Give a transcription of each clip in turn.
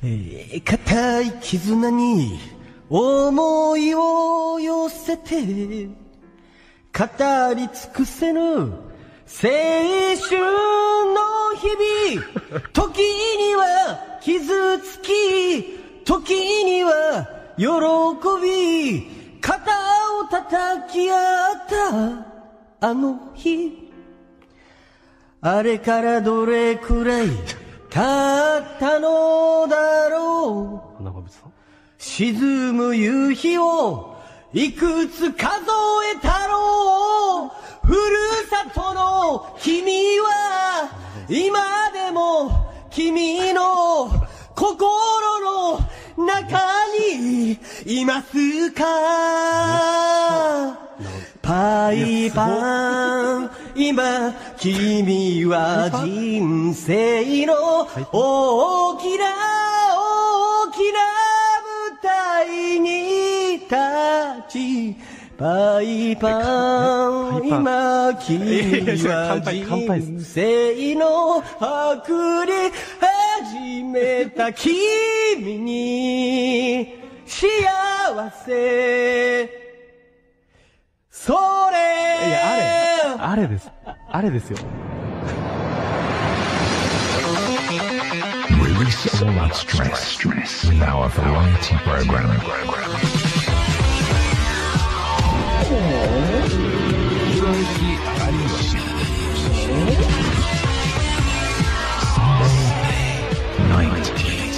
固い絆に思いを寄せて語り尽くせぬ青春の日々時には傷つき時には喜び肩を叩き合ったあの日あれからどれくらい経ったのだろう沈む夕日をいくつ数えたろうふるさとの君は今でも君の心の中にいますかパイパン今君は人生の大きな舞台に立ちパイパン今君は人生の悪で始めた君に幸せそれいやあれですよ Release all that stress with our variety program. Night.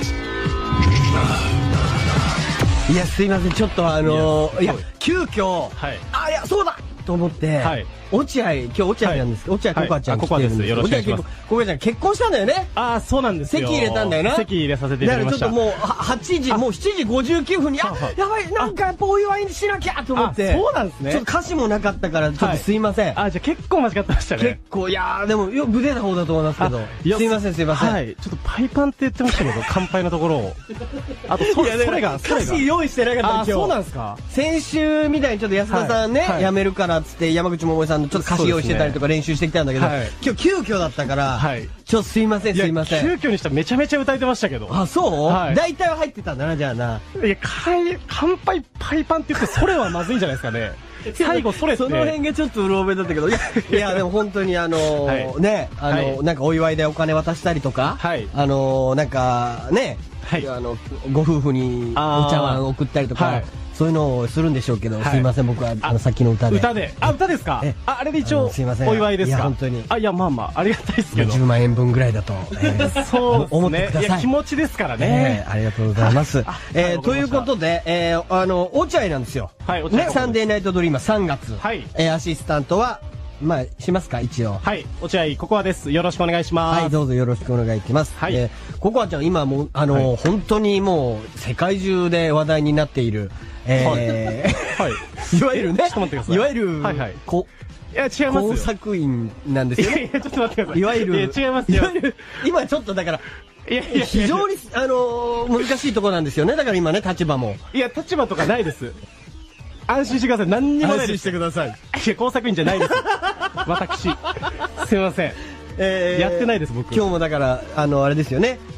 いやすいませんちょっといや急遽いやそうだと思って、落合今日落合なんですけど落合ココアちゃん来てるんですよろしくお願いしますココアちゃん結婚したんだよねそうなんですよ席入れたんだよな席入れさせていただきましただからちょっともう8時もう7時59分にやばいなんかやっぱお祝いにしなきゃと思ってそうなんですねちょっと歌詞もなかったからちょっとすいませんじゃあ結構間違ってましたね結構いやでも無礼な方だと思いますけどすいませんちょっとパイパンって言ってましたけど乾杯のところをあとそれが歌詞用意してなかったんですよそうなんですか先週みたいにちょっと安田さんね辞めるからっつって山口百恵さんのちょっと歌詞用意してたりとか練習してきたんだけど今日急遽だったからちょっとすいません急遽にしたらめちゃめちゃ歌えてましたけどそう大体は入ってたんだなじゃあないや乾杯パイパンって言ってそれはまずいんじゃないですかね最後それってその辺がちょっとうろ覚えだったけどいやでも本当にねなんかお祝いでお金渡したりとかなんかねご夫婦にお茶碗送ったりとかそういうのをするんでしょうけどすいません僕はさっきの歌ですかあれで一応お祝いですかいや本当にいやまあありがたいですけど 10万円分ぐらいだとそう思ってください気持ちですからねありがとうございますということで落合なんですよサンデーナイトドリーマー3月アシスタントはしますか一応落合ココアですよろしくお願いしますどうぞよろしくお願いしますココアちゃん今もう本当にもう世界中で話題になっているいわゆるねいわゆるいや違いますよ工作員なんですよねちょっと待ってくださいいわゆる違いますよ今ちょっとだから非常に難しいところなんですよねだから今ね立場も立場とかないです安心してください何にもないです安心してくださいいや工作員じゃないです私すいませんやってないです僕今日もだからあれですよね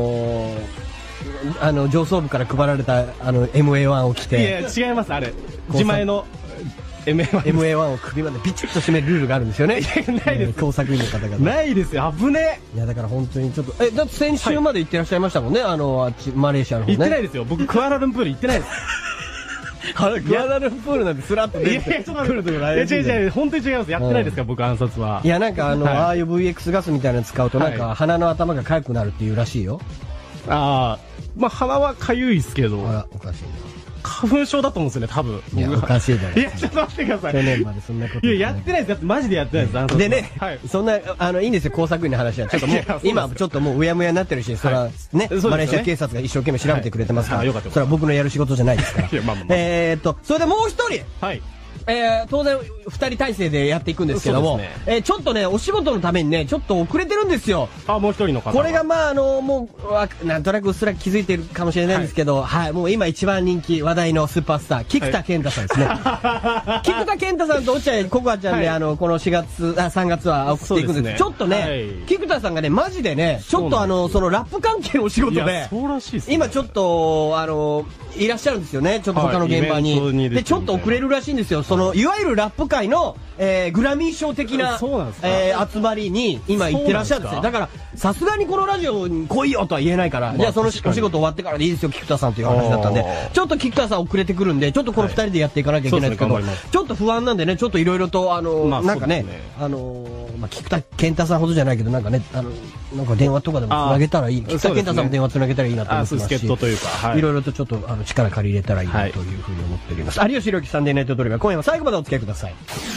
上層部から配られたMA1 を着ていや違いますあれ自前の MA1 を首までビチッと締めるルールがあるんですよねないです工作員の方々 ないですよ危ねいやだから本当にちょっとだって先週まで行ってらっしゃいましたもんねあっちマレーシアの方ね行ってないですよ僕クアラルンプール行ってないですクアラルンプールなんてスラッと出てくるとこないです違う本当に違いますやってないですから僕暗殺はいやなんかああいう VX ガスみたいなの使うとなんか鼻の頭が痒くなるっていうらしいよ鼻は痒いですけどおかしいな花粉症だと思うんですよね多分いやおかしいだろいやちょっと待ってください去年までそんなことやってないですだってマジでやってないですでねそんないいんですよ工作員の話はちょっともう今ちょっともううやむやになってるしそれはねマレーシア警察が一生懸命調べてくれてますからそれは僕のやる仕事じゃないですからそれでもう一人当然、二人体制でやっていくんですけども、ちょっとね、お仕事のためにね、ちょっと遅れてるんですよ。 あ、もう一人の方。 これがまあ、もう、なんとなくうっすら気づいてるかもしれないんですけど、はい、もう今一番人気、話題のスーパースター、菊田健太さんですね。菊田健太さんと落合ココアちゃんで、この3月は送っていくんです。ちょっとね、菊田さんがね、マジでね、ちょっとそのラップ関係のお仕事で、今ちょっと、いらっしゃるんですよね、ちょっと他の現場に。で、ちょっと遅れるらしいんですよ。いわゆるラップ界の、グラミー賞的な、集まりに今行ってらっしゃるんですよ。だから、さすがにこのラジオに来いよとは言えないから、じゃあそのお仕事終わってからでいいですよ、菊田さんという話だったんで、ちょっと菊田さん遅れてくるんで、ちょっとこの二人でやっていかなきゃいけないんですけど、ちょっと不安なんでね、ちょっといろいろと、なんかね、菊田健太さんほどじゃないけど、なんかね、なんか電話とかでもつなげたらいい、菊田健太さんも電話つなげたらいいなと思ってますし、いろいろとちょっと力借り入れたらいいなというふうに思っております。有吉弘樹サンデーナイトドリバー、今夜は最後までお付き合いください。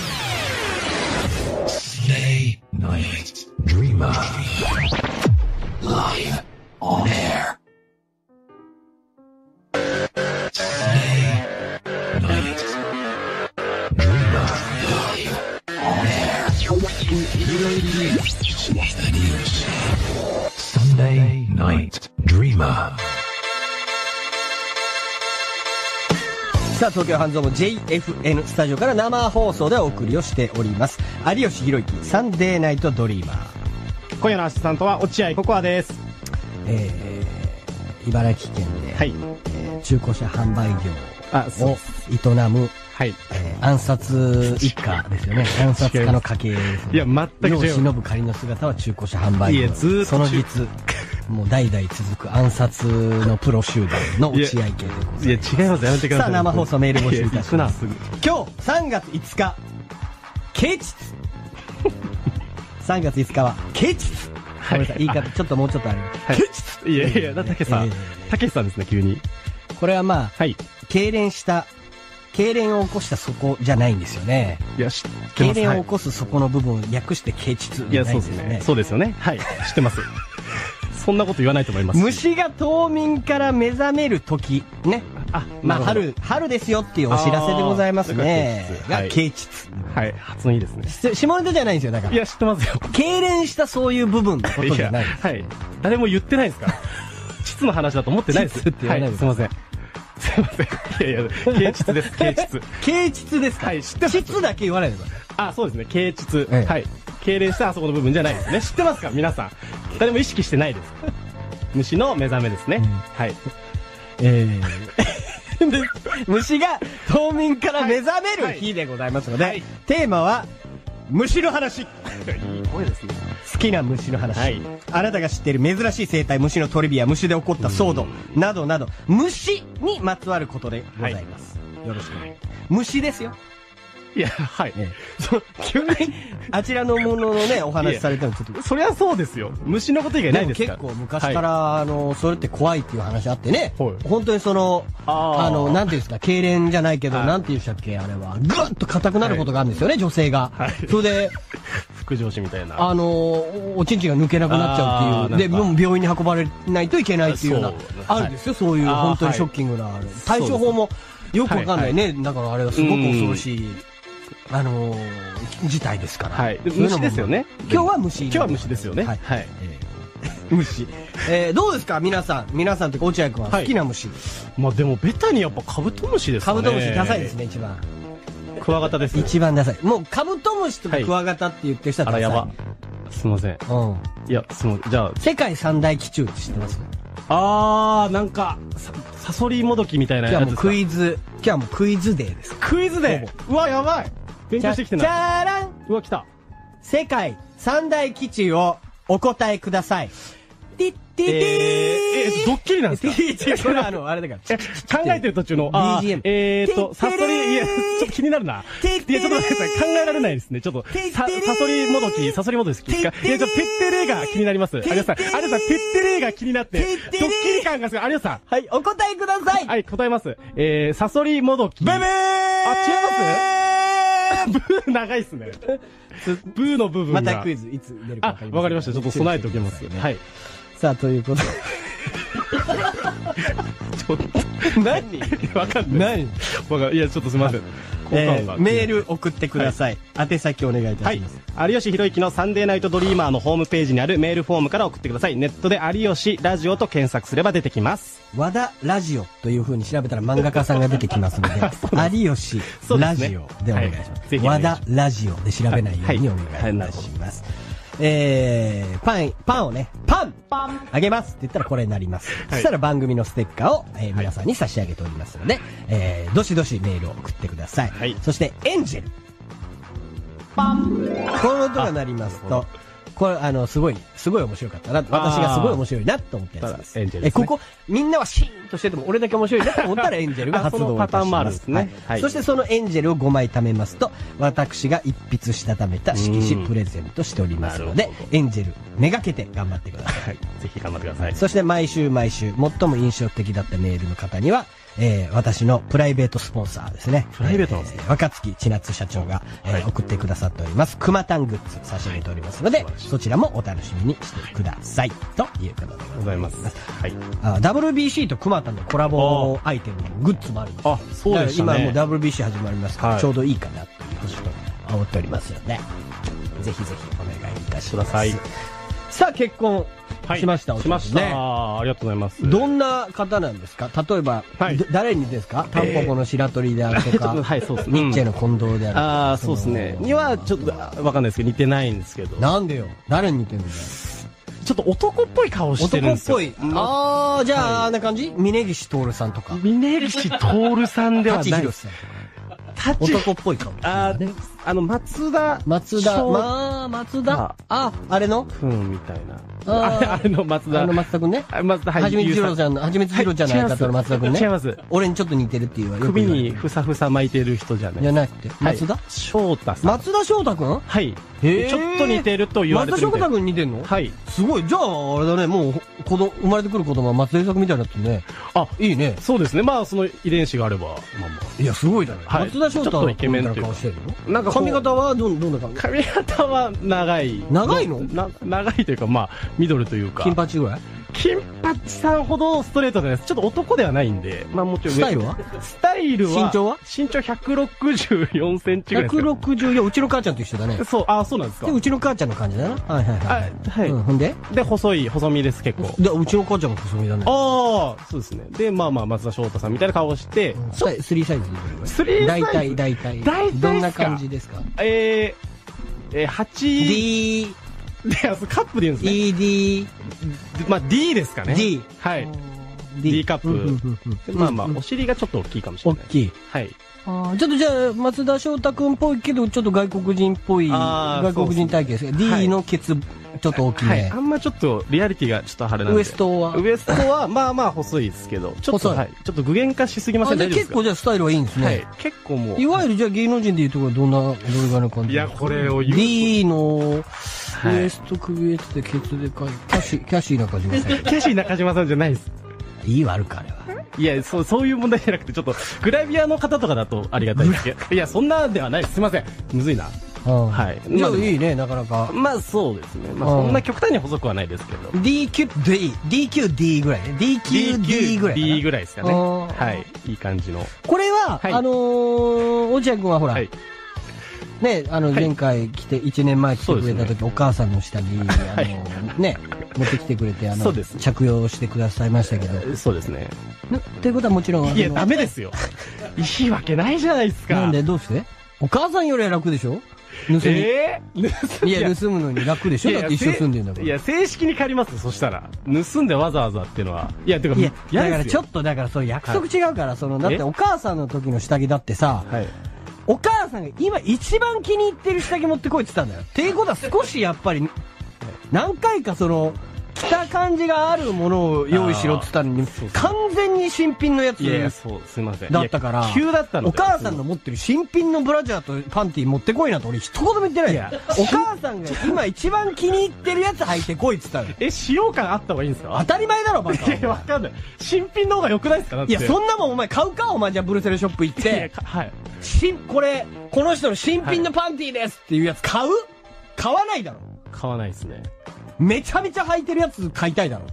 Stay Night Dreamer Live on air. Stay Night Dreamer Live on air. Sunday Night Dreamer. さあ、東京半蔵門 JFN スタジオから生放送でお送りをしております。有吉弘樹サンデーナイトドリーマー。 今夜のアシスタントは落合ココアです。 茨城県で、はい、中古車販売業を営む、はい、暗殺一家ですよね。暗殺家の家系ですね。 いや、全く違う。 世を忍ぶ仮の姿は中古車販売業。 いや、ずーっとその実、もう代々続く暗殺のプロ集団の落合系でございます。 いや、違います。やめてください。 さあ、生放送メール募集いたします。 すぐ今日、3月5日、啓蟄3月5日は、啓蟄ごめんなさい、言い方、ちょっともうちょっとあれ。 啓蟄いやいや、たけさんですね、急に。 これはまあ、痙攣を起こしたそこじゃないんですよね。 いや、 痙攣を起こすそこの部分を略して啓蟄。 いや、そうですね。そうですよね。はい。知ってます。そんなこと言わないと思います。 虫が冬眠から目覚める時ね。まあ春ですよっていうお知らせでございますね。が啓蟄。 はい、発音いいですね。 下ネタじゃないんですよ、だから。 いや、知ってますよ。 痙攣したそういう部分のことじゃない。 はい。誰も言ってないですから。蟄の話だと思ってないです。 って言わないです。 すいません。すいません。いやいや、啓蟄です、啓蟄。 啓蟄ですか？はい、知ってます。蟄だけ言わないでください。 あ、そうですね、啓蟄。はい。痙攣したあそこの部分じゃないですね。知ってますか皆さん。誰も意識してないです。虫の目覚めですね。はい。 虫が冬眠から目覚める日でございますので、テーマは、虫の話。いい声ですね。 好きな虫の話。あなたが知っている珍しい生態、虫のトリビア、虫で起こった騒動、などなど、虫にまつわることでございます。よろしく。虫ですよ。 いや、はい。 急に、あちらのもののね、お話されてもちょっと。 そりゃそうですよ。虫のこと以外ないですから。 結構昔から、それって怖いっていう話あってね。本当になんていうんですか、痙攣じゃないけど、なんて言うんでしたっけ、あれは。ぐっと硬くなることがあるんですよね、女性が。それで、 副上司みたいな。 おちんちんが抜けなくなっちゃうっていう。で、もう病院に運ばれないといけないっていうような、あるんですよ、そういう本当にショッキングな。対処法もよくわかんないね。だからあれはすごく恐ろしい。事態ですから。 はい。虫ですよね。 今日は虫。 今日は虫ですよね。はい。 虫。どうですか皆さんとか落合君は好きな虫。 まあでもベタにやっぱカブトムシですかね。 カブトムシダサいですね、一番。 クワガタです。 一番ダサい。もうカブトムシとかクワガタって言ってる人はダサい。 あら、やば。すいません。いや、じゃあ。 世界三大気中って知ってます？ なんか、サソリモドキみたいなやつ。 今日はもうクイズデーです。 クイズデー？うわ、やばい。勉強してきてない。 じゃーらん。 うわ、来た。 世界三大基地をお答えください。ティッティティー。 ドッキリなんですか？ これはあれだから。 考えてる途中の、 BGM。 サソリ、いや、ちょっと気になるな。いや、ちょっと待ってください。考えられないですね。ちょっと、サソリモドキですか？いや、ちょっと、テッテレが気になります。有吉さん、テッテレが気になって、ドッキリ感がすごい。有吉さん。 はい、お答えください。 はい、答えます。サソリモドキ。 ブブー。 あ、違いますブー長いっすね。ブーの部分が。 またクイズいつ出るか分かりません。 わかりました。ちょっと備えておきます。はい。 さあ、ということで。 ちょっと。 何わかんない。いや、ちょっとすみません。 メール送ってください。宛先お願いいたします。 はい。有吉弘行のサンデーナイトドリーマーのホームページにあるメールフォームから送ってください。ネットで有吉ラジオと検索すれば出てきます。 和田ラジオという風に調べたら漫画家さんが出てきますので、有吉ラジオでお願いします。和田ラジオで調べないようにお願いいたします。パンをね、パンあげますって言ったらこれになります。そしたら番組のステッカーを、皆さんに差し上げておりますので、どしどしメールを送ってください。はい、そして、エンジェル。パンこの音が鳴りますと、これ、すごい面白かったな。私がすごい面白いなと思ったやつです。 エンジェルです、 ね。ここ、みんなはシーンとしてても、俺だけ面白いなと思ったらエンジェルが発動いたします。 そのパターンもあるんですね。 はい。そしてそのエンジェルを5枚貯めますと、私が一筆したためた色紙プレゼントしておりますので、エンジェルめがけて頑張ってください。はい。 ぜひ頑張ってください。 そして毎週、最も印象的だったメールの方には、私のプライベートスポンサーですね。 プライベートなんですね。 若月千夏社長が、送ってくださっております。クマタングッズ差し上げておりますので、そちらもお楽しみにしてください。ということでございます。はい。WBC とクマタンのコラボアイテムのグッズもあるんです。 あ、そうですね。 今もう WBC 始まりますから、ちょうどいいかなということを思っておりますので、ぜひぜひお願いいたします。さあ、結婚しました。 しました。ありがとうございます。 どんな方なんですか？例えば、誰にですか？タンポポの白鳥であるとか、 はい、そうですね。ニッチェの近藤であるとか。 ああ、そうですね。にはちょっとわかんないですけど、似てないんですけど。 なんでよ？誰に似てるんだよ。 ちょっと男っぽい顔してるんですよ。 男っぽい。ああ、じゃあ、あんな感じ？峯岸徹さんとか。 峯岸徹さんではない。 舘ひろしさんとか。男っぽい顔。 松田。 松田。あれのみたいな。あれの松田。 松田くんね。 松田、 はちみつ二郎ちゃんの相方の松田くんね。 違います。 俺にちょっと似てるっていうわ。 首にふさふさ巻いてる人じゃない。 じゃなくて。松田翔太さん。 松田翔太くん？ はい。ちょっと似てると言われてる。 松田翔太くんに似てんの？ はい。 すごい。じゃあ、あれだね、もう、生まれてくる子供は松田作みたいになってるね。あ、いいね。 そうですね。まあ、その遺伝子があれば、まあまあ。 いや、すごいだね。松田翔太はイケメンっていう顔してるの？ なんか髪型はどんな感じ？ 髪型は長い。 長いの？ 長いというか、まあ、ミドルというか。 金八ぐらい？ 金八さんほどストレートじゃないです。ちょっと男ではないんで。まあもちろん。 スタイルは身長は164センチぐらいですか。 164、うちの母ちゃんと一緒だね。 そうなんですか。 で、うちの母ちゃんの感じだな。はい。ほんで細身です、結構。 で、うちの母ちゃんも細身だね。 ああ、そうですね。で、まあ、松田翔太さんみたいな顔をして、 3サイズ 3サイズ大体。どんな感じですか 8D、で、カップで言うんですね。 ED。 まあ、D ですかね。 D。 はい。D カップ。まあ、お尻がちょっと大きいかもしれない。 大きい。 はい。 ちょっとじゃあ、松田翔太くんっぽいけど、ちょっと外国人っぽい、外国人体型です。D のケツ、ちょっと大きめ。はい。 あんまちょっと、リアリティがちょっとあれなんで。 ウエストは、まあまあ細いですけど、ちょっと、はい。ちょっと具現化しすぎません？ 結構じゃあスタイルはいいんですね。はい。 結構もう。 いわゆるじゃあ芸能人でいうところどれぐらいの感じ？ いや、これを言う。 D の、ウエスト首エツでケツでかい。キャシー中島さん。 キャシー中島さんじゃないです。 いいわ、あるか、あれは。 いや、そういう問題じゃなくて、ちょっと、グラビアの方とかだとありがたいですけど。いや、そんなではないです。すいません。むずいな。はい。 いや、いいね、なかなか。 まあ、そうですね。まあ、そんな極端に細くはないですけど。 DQD ぐらいね。DQD ぐらい。 D ぐらいですかね。はい。いい感じの。 これは、落合くんはほら、ね、前回来て、1年前来てくれた時、お母さんの下に、ね、持ってきてくれて、着用してくださいましたけど。 そうですね。 ということはもちろん、 いや、ダメですよ。いいわけないじゃないですか。 なんで、どうしてお母さんよりは楽でしょ？盗む。いや、盗むのに楽でしょ？だって一緒住んでんだから。 いや、正式に借ります、そしたら。盗んでわざわざっていうのは。いや、てか、 だからちょっと、そう約束違うから、だってお母さんの時の下着だってさ、お母さんが今一番気に入ってる下着持ってこいって言ったんだよ。っていうことは少しやっぱり、何回か着た感じがあるものを用意しろって言ったのに、完全に新品のやつすいません。 だったから、 急だったの。 お母さんの持ってる新品のブラジャーとパンティ持ってこいなと俺一言も言ってないよ。お母さんが今一番気に入ってるやつ履いてこいって言ったの。 使用感あった方がいいんですか？ 当たり前だろ、バカ。 いや、わかんない。新品の方が良くないですか？ いや、そんなもんお前買うか？お前じゃあブルセルショップ行って、はい。この人の新品のパンティですっていうやつ買わないだろ。 買わないですね。 めちゃめちゃ履いてるやつ買いたいだろ。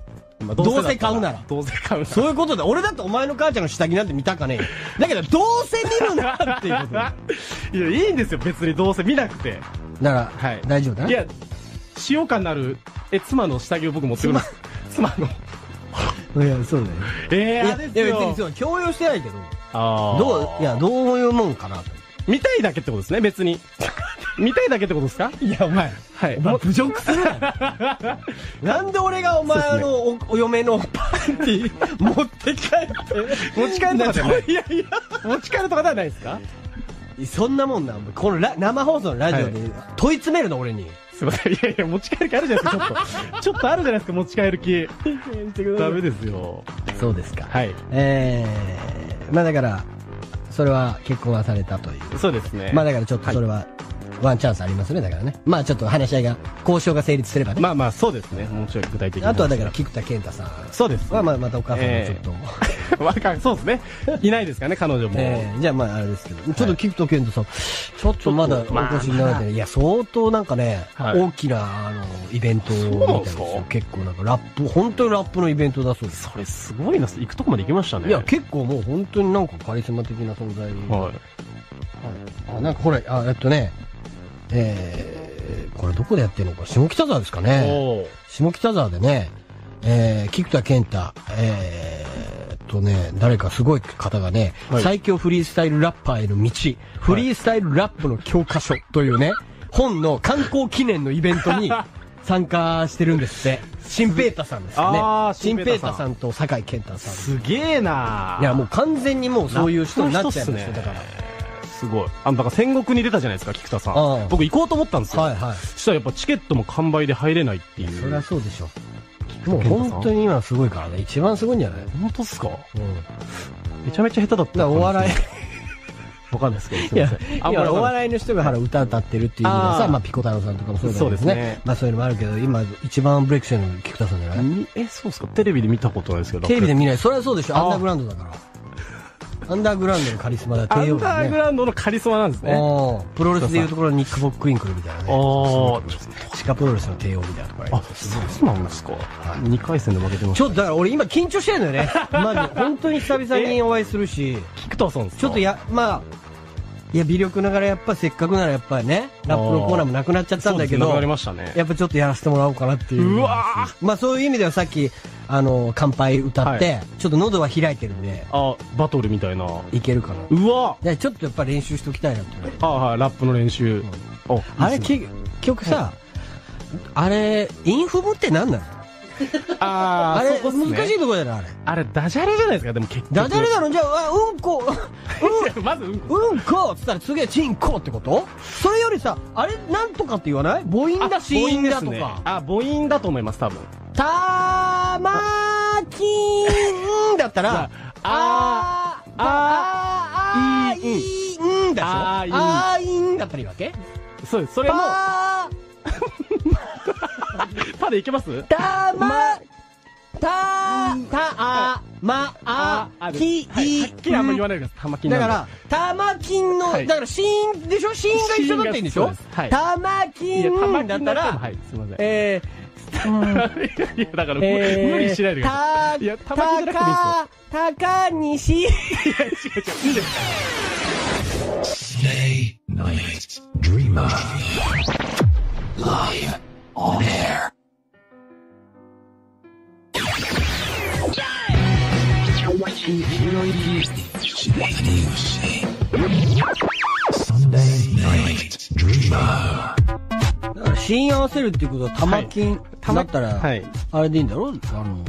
まあどうせ買うなら。 どうせ買うなら。 そういうことで、俺だってお前の母ちゃんの下着なんて見たかねえよ。だけど、どうせ見るなっていうことだ。 いや、いいんですよ、別にどうせ見なくて。 だから、 はい。 大丈夫だな。 いや、使用感のある、妻の下着を僕持ってきます。妻の。 いや、そうだよ。 あれですよ。 いや、別にそう、強要してないけど。 ああ。 どういうもんかなと。 見たいだけってことですね、別に。見たいだけってことですか？ いや、お前。 はい。 お前、侮辱するな。なんで俺がお前のお嫁のパンティ持って帰って。 持ち帰るとかじゃない。いやいや。持ち帰るとかではないですか？ そんなもんな。この生放送のラジオで問い詰めるの、俺に。 すいません。いやいや、持ち帰る気あるじゃないですか、ちょっと。ちょっとあるじゃないですか、持ち帰る気。ダメですよ。 そうですか。 はい。 まあだから、それは結婚はされたという。 そうですね。 まあだからちょっとそれは、ワンチャンスありますね、だからね。まあちょっと話し合いが、交渉が成立すればね。 まあまあ、そうですね。もうちょい具体的に。 あとはだから、菊田健太さん。 そうです。 まあまたお母さんもちょっと。 そうですね。いないですかね、彼女も。 じゃあまああれですけど。ちょっと菊田健太さん、ちょっとまだお越しになられてね。いや、相当なんかね、大きな、イベントみたいですよ。結構なんかラップ、本当にラップのイベントだそうです。 それすごいな、行くとこまで行きましたね。 いや、結構もう本当になんかカリスマ的な存在。はい。なんかこれ、これどこでやってるのか、下北沢ですかね。下北沢でね、菊田健太、誰かすごい方がね、最強フリースタイルラッパーへの道、フリースタイルラップの教科書というね、本の観光記念のイベントに参加してるんですって。新ペータさんですよね。新ペータさんと酒井健太さん。 すげえな。 いや、もう完全にもうそういう人になっちゃいました、だから。 すごい。だから戦国に出たじゃないですか、菊田さん。僕行こうと思ったんですよ。はいはい。そしたらやっぱチケットも完売で入れないっていう。 そりゃそうでしょ。もう本当に今すごいからね。一番すごいんじゃない？ 本当っすか？めちゃめちゃ下手だった。 お笑い。 わかんないですけど、すみません。いや、お笑いの人が歌歌ってるっていう意味でさ、まあピコ太郎さんとかもそうですね。まあそういうのもあるけど、今一番ブレイクしてるの菊田さんじゃない？ そうっすか？テレビで見たことないですけど。 テレビで見ない。それはそうでしょ。アンダーグラウンドだから。アンダーグラウンドのカリスマだ。 アンダーグラウンドのカリスマなんですね。 プロレスでいうところのニック・ボックインクルみたいなね。地下プロレスの帝王みたいなところ。 そうなんですか。2回戦で負けてます。 ちょっとだから俺今緊張してるのよね。マジで。本当に久々にお会いするし。 菊田さんですか？ ちょっとまあ、いや、微力ながらやっぱせっかくならやっぱりね、ラップのコーナーもなくなっちゃったんだけど、やっぱちょっとやらせてもらおうかなっていう。 うわー！ まあそういう意味ではさっき、乾杯歌って、ちょっと喉は開いてるんで。 バトルみたいな。 いけるかな。 うわー！ちょっとやっぱ練習しておきたいなって。 はい、ラップの練習。 あれ、結局さ、あれ、インフムって何なの？あれ、難しいところだよな、あれ。 あれ、ダジャレじゃないですか、でも結局。 ダジャレだろ？じゃあ、うんこ、 まずうんこっつったら次はチンコってこと？それよりさ、あれ、なんとかって言わない？母音だ、子音だとか。 母音だと思います、多分。 たまきんだったら、いんだしょ？いんだったらいいわけ？ そうです、それも、パでいけます？き、 はっきりあんま言わないでください。玉金だから、玉金の、だから、子音でしょ？子音が一緒だっていいんでしょ？玉金だったら、 はい、すいません。 いや、だから、無理しないでください。いや、玉金じゃなくていいですよ。 高西。いや、違う。 Stay Night Dreamer Live on air. Sunday Night Dreamer. 子音合わせるっていうことは玉金だったら、あれでいいんだろ？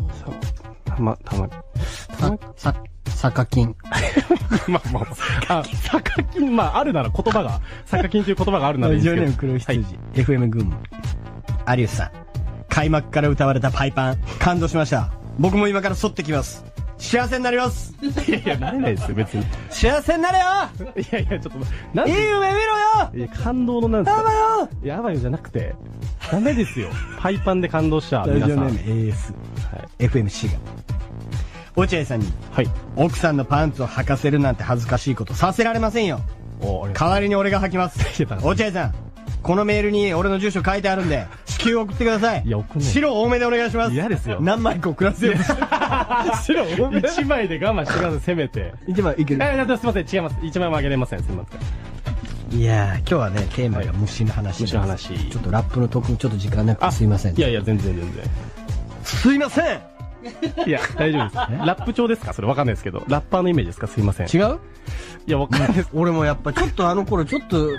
坂金。 まあ、坂金、まあ、あるなら言葉が、坂金という言葉があるならいいんですけど。 ラジオネーム黒羊、FM 群馬。有吉さん、開幕から歌われたパイパン、感動しました。僕も今から沿ってきます。幸せになります。 いや、なれないですよ、別に。 幸せになれよ！ いや、ちょっと、 いい夢見ろよ！ いや、感動のなんですか？ やばよ！ やばいよじゃなくて、ダメですよ。パイパンで感動した皆さん。 ラジオネーム AS、FMC が。落合さんに、奥さんのパンツを履かせるなんて恥ずかしいことさせられませんよ。代わりに俺が履きます。落合さん、このメールに俺の住所書いてあるんで、し至急送ってください。 いや送んない。 白多めでお願いします。 嫌ですよ。 何枚か送らせよう。 白多め。1枚で我慢してください、せめて。 1枚いける。 すいません、違います。1枚もあげれません、すいません。 いやー、今日はね、テーマが虫の話。 虫の話。 ちょっとラップの特にちょっと時間なくてすいません。 いやいや、全然。 すいません。 いや、大丈夫です。ラップ調ですかそれわかんないですけど。ラッパーのイメージですかすいません。 違う？ いや、わかんないです。 俺もやっぱちょっとあの頃ちょっと、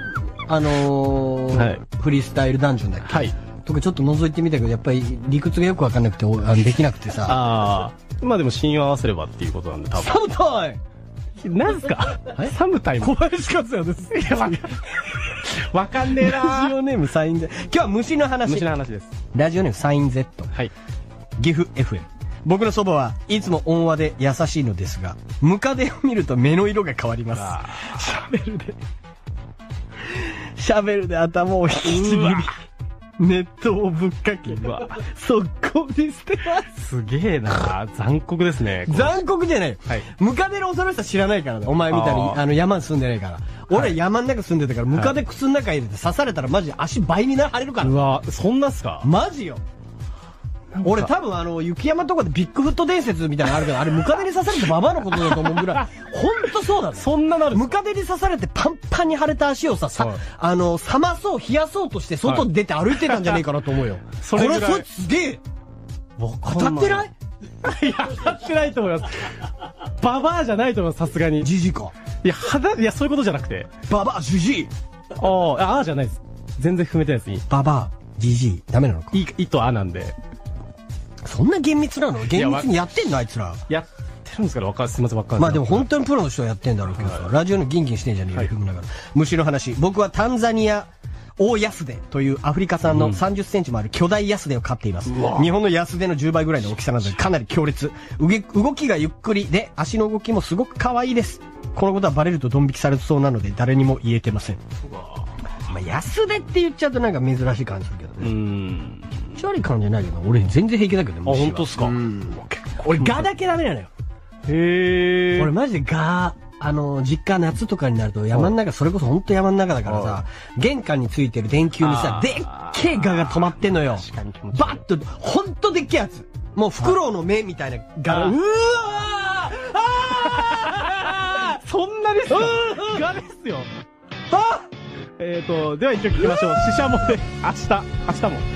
フリースタイルダンジョンだっけ？はい。とかちょっと覗いてみたけど、やっぱり理屈がよくわかんなくて、できなくてさ。 ああ。まあでも信用合わせればっていうことなんで、多分。 サムタイムなんすかサムタイム小林克也です。いや、 わかんねえなラジオネームサイン Z。今日は虫の話。 虫の話です。 ラジオネームサイン Z。 はい。 岐阜 FM。僕の祖母はいつも温和で優しいのですが、ムカデを見ると目の色が変わります。シャベルで頭を引きちぎり、熱湯をぶっかけ、速攻に捨てます。 すげえな残酷ですね。 残酷じゃないよ。はい。ムカデの恐ろしさ知らないからね。お前みたいに、山に住んでないから。俺山の中住んでたから、ムカデ靴の中入れて刺されたらマジで足倍に腫れるから。 うわ、そんなっすか？ マジよ。俺多分雪山とかでビッグフット伝説みたいなのあるけど、あれムカデに刺されてババアのことだと思うぐらい、ほんとそうだね。 そんななる？ ムカデに刺されてパンパンに腫れた足をさ、冷まそう、冷やそうとして外に出て歩いてたんじゃねえかなと思うよ。 それぐらい。 これ、すげえ当たってない？ いや、当たってないと思います。ババアじゃないと思います、さすがに。 ジジか。 いや、いや、そういうことじゃなくて。 ババア、ジジああじゃないです。全然踏めてないです。 ババア、ジジダメなのか。 いとあなんで。 そんな厳密なの？厳密にやってんのあいつら。 やってるんですから、すいません、わかんない。 まあでも本当にプロの人はやってんだろうけどさ、ラジオのギンギンしてんじゃねえよ、踏みながら。虫の話。僕はタンザニア大ヤスデというアフリカ産の30センチもある巨大ヤスデを飼っています。日本のヤスデの10倍ぐらいの大きさなのでかなり強烈。動きがゆっくりで足の動きもすごく可愛いです。このことはバレるとドン引きされそうなので誰にも言えてません。まあヤスデって言っちゃうとなんか珍しい感じするけどね。チャリ感じゃないけど、俺全然平気だけどね。 あ、本当っすか？ 俺ガだけダメなのよ。 へえ。 俺マジでガ実家夏とかになると山の中、それこそ本当山の中だからさ、玄関についてる電球にさ、でっけえガが止まってんのよ。バッと、ほんとでっけえやつ。もうフクロウの目みたいなガが、うわーそんなですか？ガですよ。では一曲聞きましょう。シシャモで、明日も。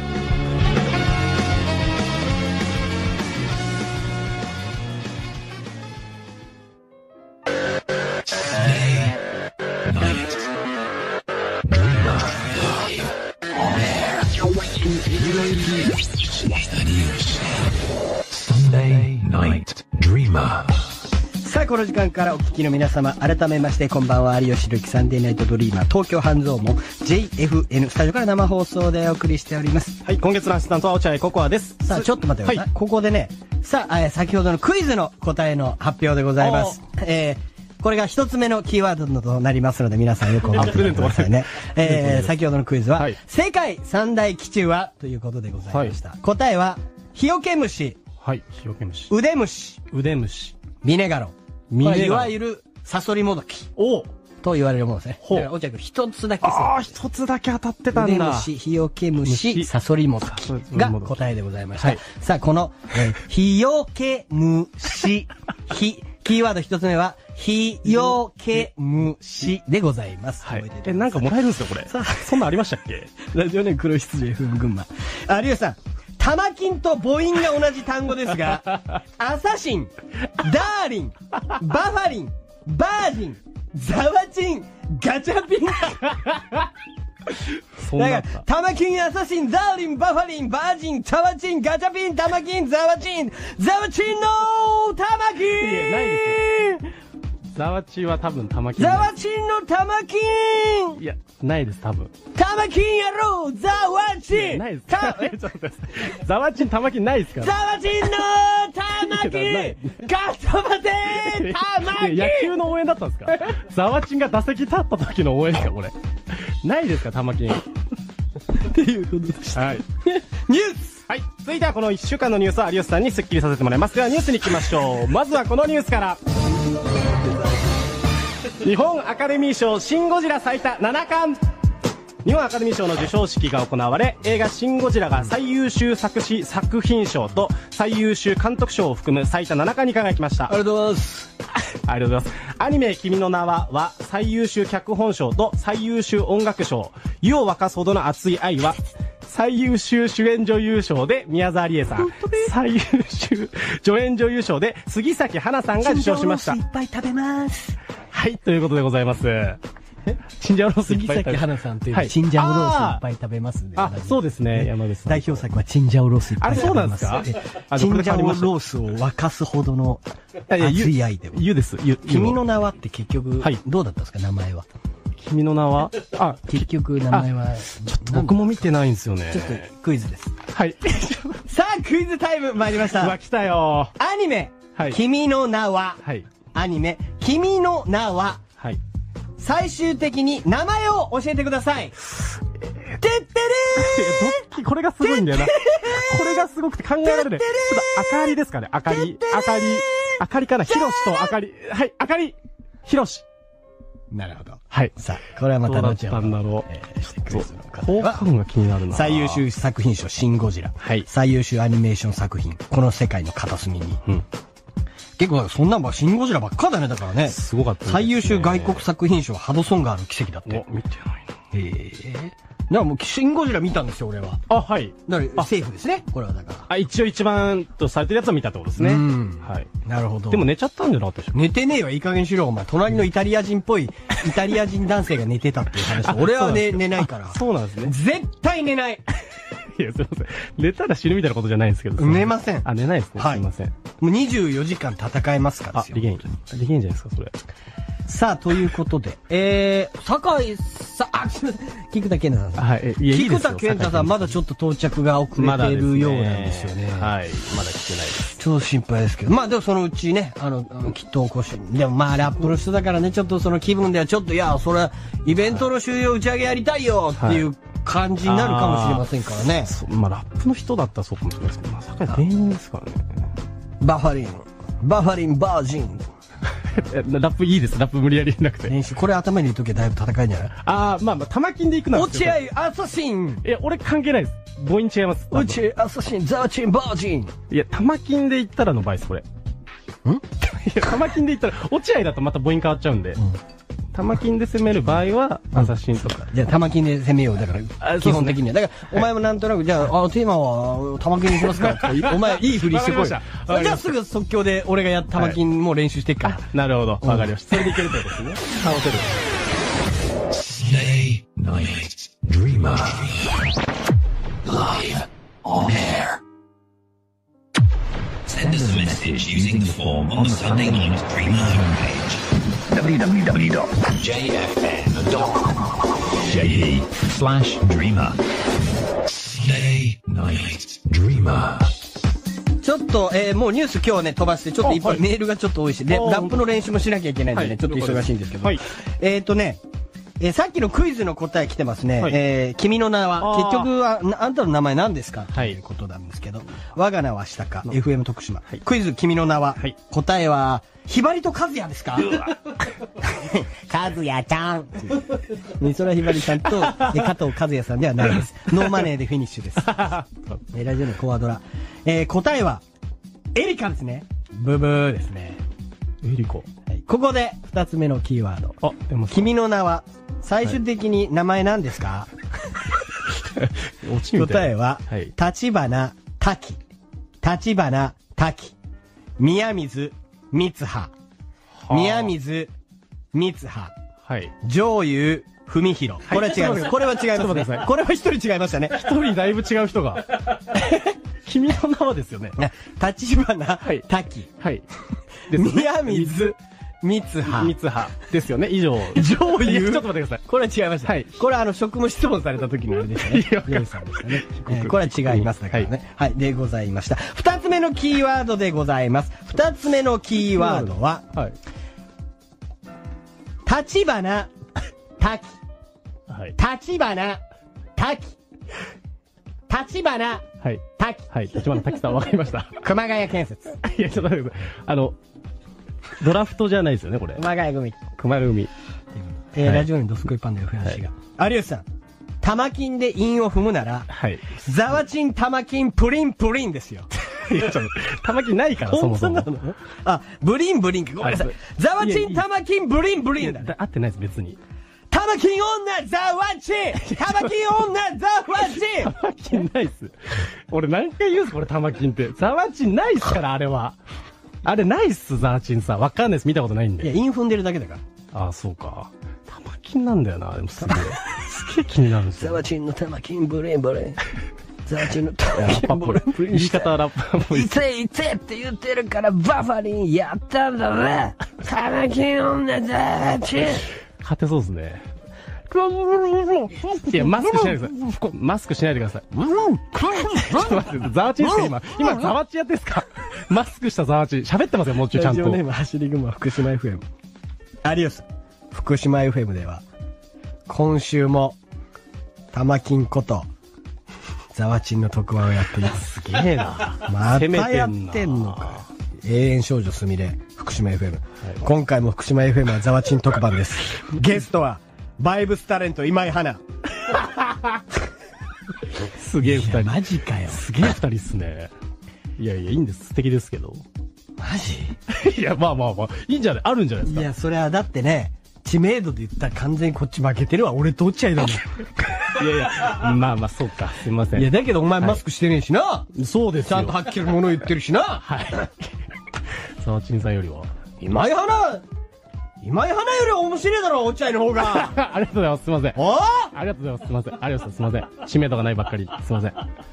Sunday Night Dreamer。 さあこの時間からお聞きの皆様改めましてこんばんは。有吉弘樹サンデーナイトドリーマー東京半蔵門 JFN スタジオから生放送でお送りしております。 はい、今月のアシスタントは落合ココアです。 さあちょっと待ってください、ここでね、さあ、先ほどのクイズの答えの発表でございます。これが一つ目のキーワードとなりますので皆さんよく覚えておいてくださいね。先ほどのクイズは、世界三大気虫はということでございました。答えはヒヨケムシ、 ヒヨケムシ、 ウデムシ、ミネガロン、いわゆるサソリモドキと言われるものですね。落合君一つだけ一つだけ当たってたんだ。 ウデムシ、ヒヨケムシ、サソリモドキが答えでございました。さあこのヒヨケムシ、キーワード一つ目は、ヒヨケムシでございます。 なんかもらえるんですかこれ。そんなんありましたっけ？ ラジオネーム黒羊 FM 群馬。有吉さん、玉金と母音が同じ単語ですが、アサシン、ダーリン、バファリン、バージン、ザワチン、ガチャピン。だから、玉金、アサシン、ダーリン、バファリン、バージン、ザワチン、ガチャピン、玉金、ザワチンの玉金。 いや、ないですよ。ザワチンは多分玉金。 ザワチンの玉金。 いや、ないです、多分。 玉金やろう、ザワチン。 ないです。ザワチン玉金ないですから。 ザワチンの玉金。ガッと待て玉金。 野球の応援だったんですか？ザワチンが打席立った時の応援ですかこれ。ないですか玉金。 っていうことでした。 はい。 ニュース。 はい。続いてはこの1週間のニュースを有吉さんにスッキリさせてもらいます。ではニュースに行きましょう。まずはこのニュースから。日本アカデミー賞シン・ゴジラ最多7冠。 日本アカデミー賞の授賞式が行われ、映画シン・ゴジラが最優秀作品賞と最優秀監督賞を含む最多7冠に輝きました。 ありがとうございます。 ありがとうございます。アニメ君の名は最優秀脚本賞と最優秀音楽賞、湯を沸かすほどの熱い愛は最優秀主演女優賞で宮沢りえさん、最優秀助演女優賞で杉咲花さんが受賞しました。 チンジャオロースいっぱい食べます。 はい、ということでございます。チンジャオロースいっぱい食べます。 杉咲花さんというチンジャオロースいっぱい食べますんで。 あ、そうですね、山口さん。 代表作はチンジャオロースいっぱい食べます。 あれそうなんですか？ チンジャオロースを沸かすほどの熱い愛で。 湯です。 君の名はって結局、どうだったんですか、名前は。 君の名は結局名前は。 ちょっと僕も見てないんですよね。 ちょっとクイズです。 はい。 さあ、クイズタイム参りました。 うわ、来たよ。 アニメ、君の名は。アニメ、君の名は。最終的に名前を教えてください。てってれー。 これがすごいんだよな。これがすごくて考えられない。ちょっと、あかりですかね。あかりかな。ひろしとあかり。はい、あかり。ひろし。 なるほど。 はい。 さあ、これはまた後ほど。どうだったんだろう。効果音が気になるな。 最優秀作品賞、シン・ゴジラ。最優秀アニメーション作品、この世界の片隅に。結構、そんなんば、シン・ゴジラばっかだね、だからね。 すごかった。 最優秀外国作品賞、ハドソン川の奇跡だって。 見てないな。だからもう、シン・ゴジラ見たんですよ、俺は。あ、はい。だから、セーフですね、これはだから。 一応一番とされてるやつを見たってことですね。はい。 なるほど。 でも寝ちゃったんじゃなかったでしょ？ 寝てねえよ、いい加減しろ、お前。隣のイタリア人っぽい、イタリア人男性が寝てたっていう話。俺は寝ないから。 そうなんですね。 絶対寝ない。 いや、すいません。寝たら死ぬみたいなことじゃないんですけど。 寝ません。 寝ないですね。すいません。 もう24時間戦えますからですよ。 できんじゃないですか、それ。 さあ、ということで、酒井さん、菊田健太さん。 はい、 菊田健太さん、まだちょっと到着が遅れてるようなんですよね。 はい、まだ来てないです。 ちょっと心配ですけど。まあでもそのうちね、きっと起こし、でもまあラップの人だからね、ちょっとその気分ではちょっと、いや、それ、イベントの終了打ち上げやりたいよっていう感じになるかもしれませんからね。 まあラップの人だったらそうかもしれないですけど、まあ酒井芸人ですからね。 バファリンバージン。 ラップいいです。ラップ無理やりなくて。 練習、これ頭に入れときゃだいぶ戦いんじゃない？ まあ、玉金で行くなら。 落合アサシン。 俺関係ないです。母音違います。 落合アサシン、ザーチン、バージン。 いや、玉金で行ったらの場合です、これ。いや、玉金で行ったら、落合だとまた母音変わっちゃうんで。玉金で攻める場合は、アサシンとか。 じゃあ、玉金で攻めよう。だから、基本的には。だから、お前もなんとなく、じゃあ、テーマは、玉金にしますかお前、いいふりしてこい。じゃあ、すぐ即興で、俺が玉金も練習していくから。 なるほど。わかりました。それでいけるってことですね。倒せる。 Stay Night Dreamer Live on air. Send us a message using the form on the Sunday Night Dreamer homepage. www.jfn.com.je/dreamer Stay Night Dreamer ちょっと、もうニュース今日ね、飛ばして、ちょっといっぱいメールがちょっと多いし、で、ラップの練習もしなきゃいけないんでね、ちょっと忙しいんですけど。さっきのクイズの答え来てますね。君の名は、結局は、あんたの名前何ですかということなんですけど、我が名は下か、FM 徳島。クイズ君の名は、答えは、ひばりと和也ですか？和也ちゃん。美空ひばりさんと加藤和也さんではないです。ノーマネーでフィニッシュです。ラジオのコアドラ。答えは、エリカですね。ブブーですね。 エリカ。 ここで二つ目のキーワード。君の名は、最終的に名前何ですか？答えは、立花滝。立花滝。宮水三葉。宮水三葉。上優文弘。これは違います。これは違いますね。これは一人違いましたね。 一人だいぶ違う人が。君の名はですよね。 立花滝。宮水三葉ですよね。以上。 上優。 ちょっと待ってください。 これは違いました。これは職務質問された時のあれでしたね。上優さんでしたね。これは違います。だからね。はい。でございました。二つ目のキーワードでございます。二つ目のキーワードは、立花滝。立花滝。立花滝。 立花滝さんわかりました。 熊谷建設。 いや、ちょっと待ってください。ドラフトじゃないですよね、これ。 熊谷組。 熊谷組。 ラジオにドスコイパンダのふやしが。有吉さん。 玉金で韻を踏むなら、 はい。 ザワチン玉金プリンプリンですよ。 いや、ちょっと、玉金ないから、そもそも。 本当なの？あ、ブリンブリンか。ごめんなさい。ザワチン玉金ブリンブリンだ。 合ってないです、別に。 玉金女ザワチン玉金女ザワチン玉金ないっす。俺何回言うんすこれ玉金って。ザワチンないっすから、あれは。あれないっす、ザワチンさ。わかんないです。見たことないんで。 いや、韻踏んでるだけだから。 ああ、そうか。玉金なんだよな。でもすげえ。すげえ気になるんですよ。 ザワチンの玉金ブリンブリン。ザワチンの玉金ブリンブリン。 言い方はラッパーっぽい。 いていてって言ってるからバファリンやったんだね。玉金女ザワチン。 勝てそうですね。いや、マスクしないでください。マスクしないでください。ちょっと待って、ザワチンですか今ザワチンやってんすかマスクしたザワチン。喋ってますよ、もうちょいちゃんと。 ラジオネーム走り熊福島 FM。アリオス。福島 FM では、今週も、玉金こと、ザワチンの特番をやっています。 すげえな。 またやってんのか。永遠少女すみれ、福島 FM。今回も福島 FM はザワチン特番です。ゲストは、バイブスタレント今井花。 すげえ二人。 マジかよ。 すげえ二人っすね。いやいや、いいんです。素敵ですけど。 マジ？ いや、まあまあまあ、いいんじゃないあるんじゃないですか。 いや、それはだってね、知名度で言ったら完全にこっち負けてるわ。俺と落合だもん。 いやいや、まあまあ、そうか。すいません。 いや、だけどお前マスクしてねえしな。 そうですよ。 ちゃんとはっきり物言ってるしな。 はい。ザワチンさんよりは。 今井花より面白いだろ、落合の方が。 ありがとうございます。すいません。 おーありがとうございます。すいません。ありがとうございます。すいません。知名度がないばっかり。すいません。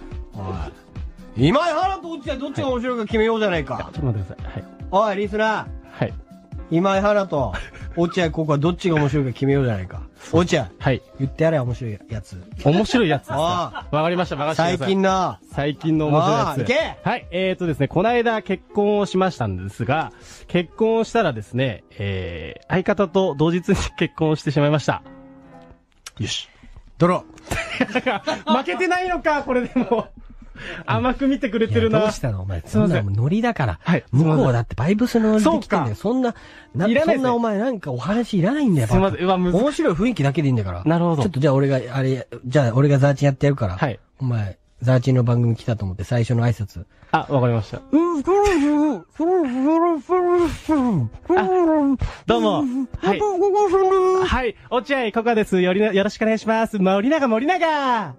今井花と落合どっちが面白いか決めようじゃないか。 ちょっと待ってください。はい。 おい、リスナー。 はい。 今井花と落合ここはどっちが面白いか決めようじゃないか。落合。 はい。 言ってやれ、面白いやつ。 面白いやつですか。 あわかりました。任せてください。最近の面白いやつ。 いけはい。ですね、この間結婚をしましたんですが、結婚をしたらですね、相方と同日に結婚をしてしまいました。よし。 ドロ負けてないのか、これでも。甘く見てくれてるな。 どうしたのお前。 すいません。 ノリだから。 はい。 向こうだってバイブスのノリで来てんだよ。そんな、 いらない。 そんなお前なんかお話いらないんだよ。 すいません。 面白い雰囲気だけでいいんだから。 なるほど。 ちょっとじゃあ俺がザーチンやってやるから。 はい。 お前、ザーチンの番組来たと思って最初の挨拶。 あ、わかりました。どうも。はい。はい。落合ココです。よろしくお願いします。森永。 ダメだ。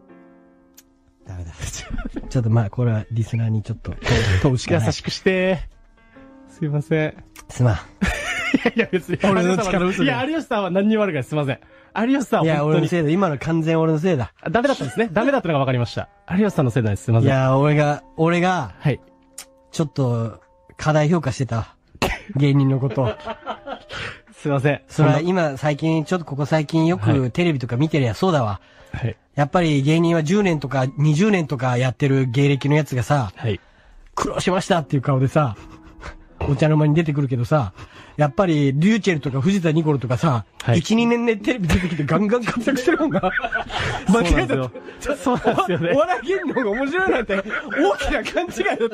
ちょっとまあ、これはリスナーにちょっと、通しかない。 優しくして。すいません。 すまん。 いや別に。 俺の力嘘いや、有吉さんは何にも悪くない。すいません。有吉さんは本当に。いや、 俺のせいだ。今の完全俺のせいだ。 ダメだったんですね。ダメだったのが分かりました。有吉さんのせいなんです。すいません。 いや、俺が、 はい。 ちょっと、過大評価してた。芸人のこと。 すいません。 それは今、ここ最近よくテレビとか見てりゃそうだわ。 はい。 やっぱり芸人は10年とか20年とかやってる芸歴のやつがさ、 はい。 苦労しましたっていう顔でさ、お茶の間に出てくるけどさ、やっぱり、リューチェルとか藤田ニコルとかさ、 はい、 1、2年でテレビ出てきてガンガン活躍してるもんな。間違えた。 そうなんですよね。 お笑い芸人の方が面白いなんて、大きな勘違いだった。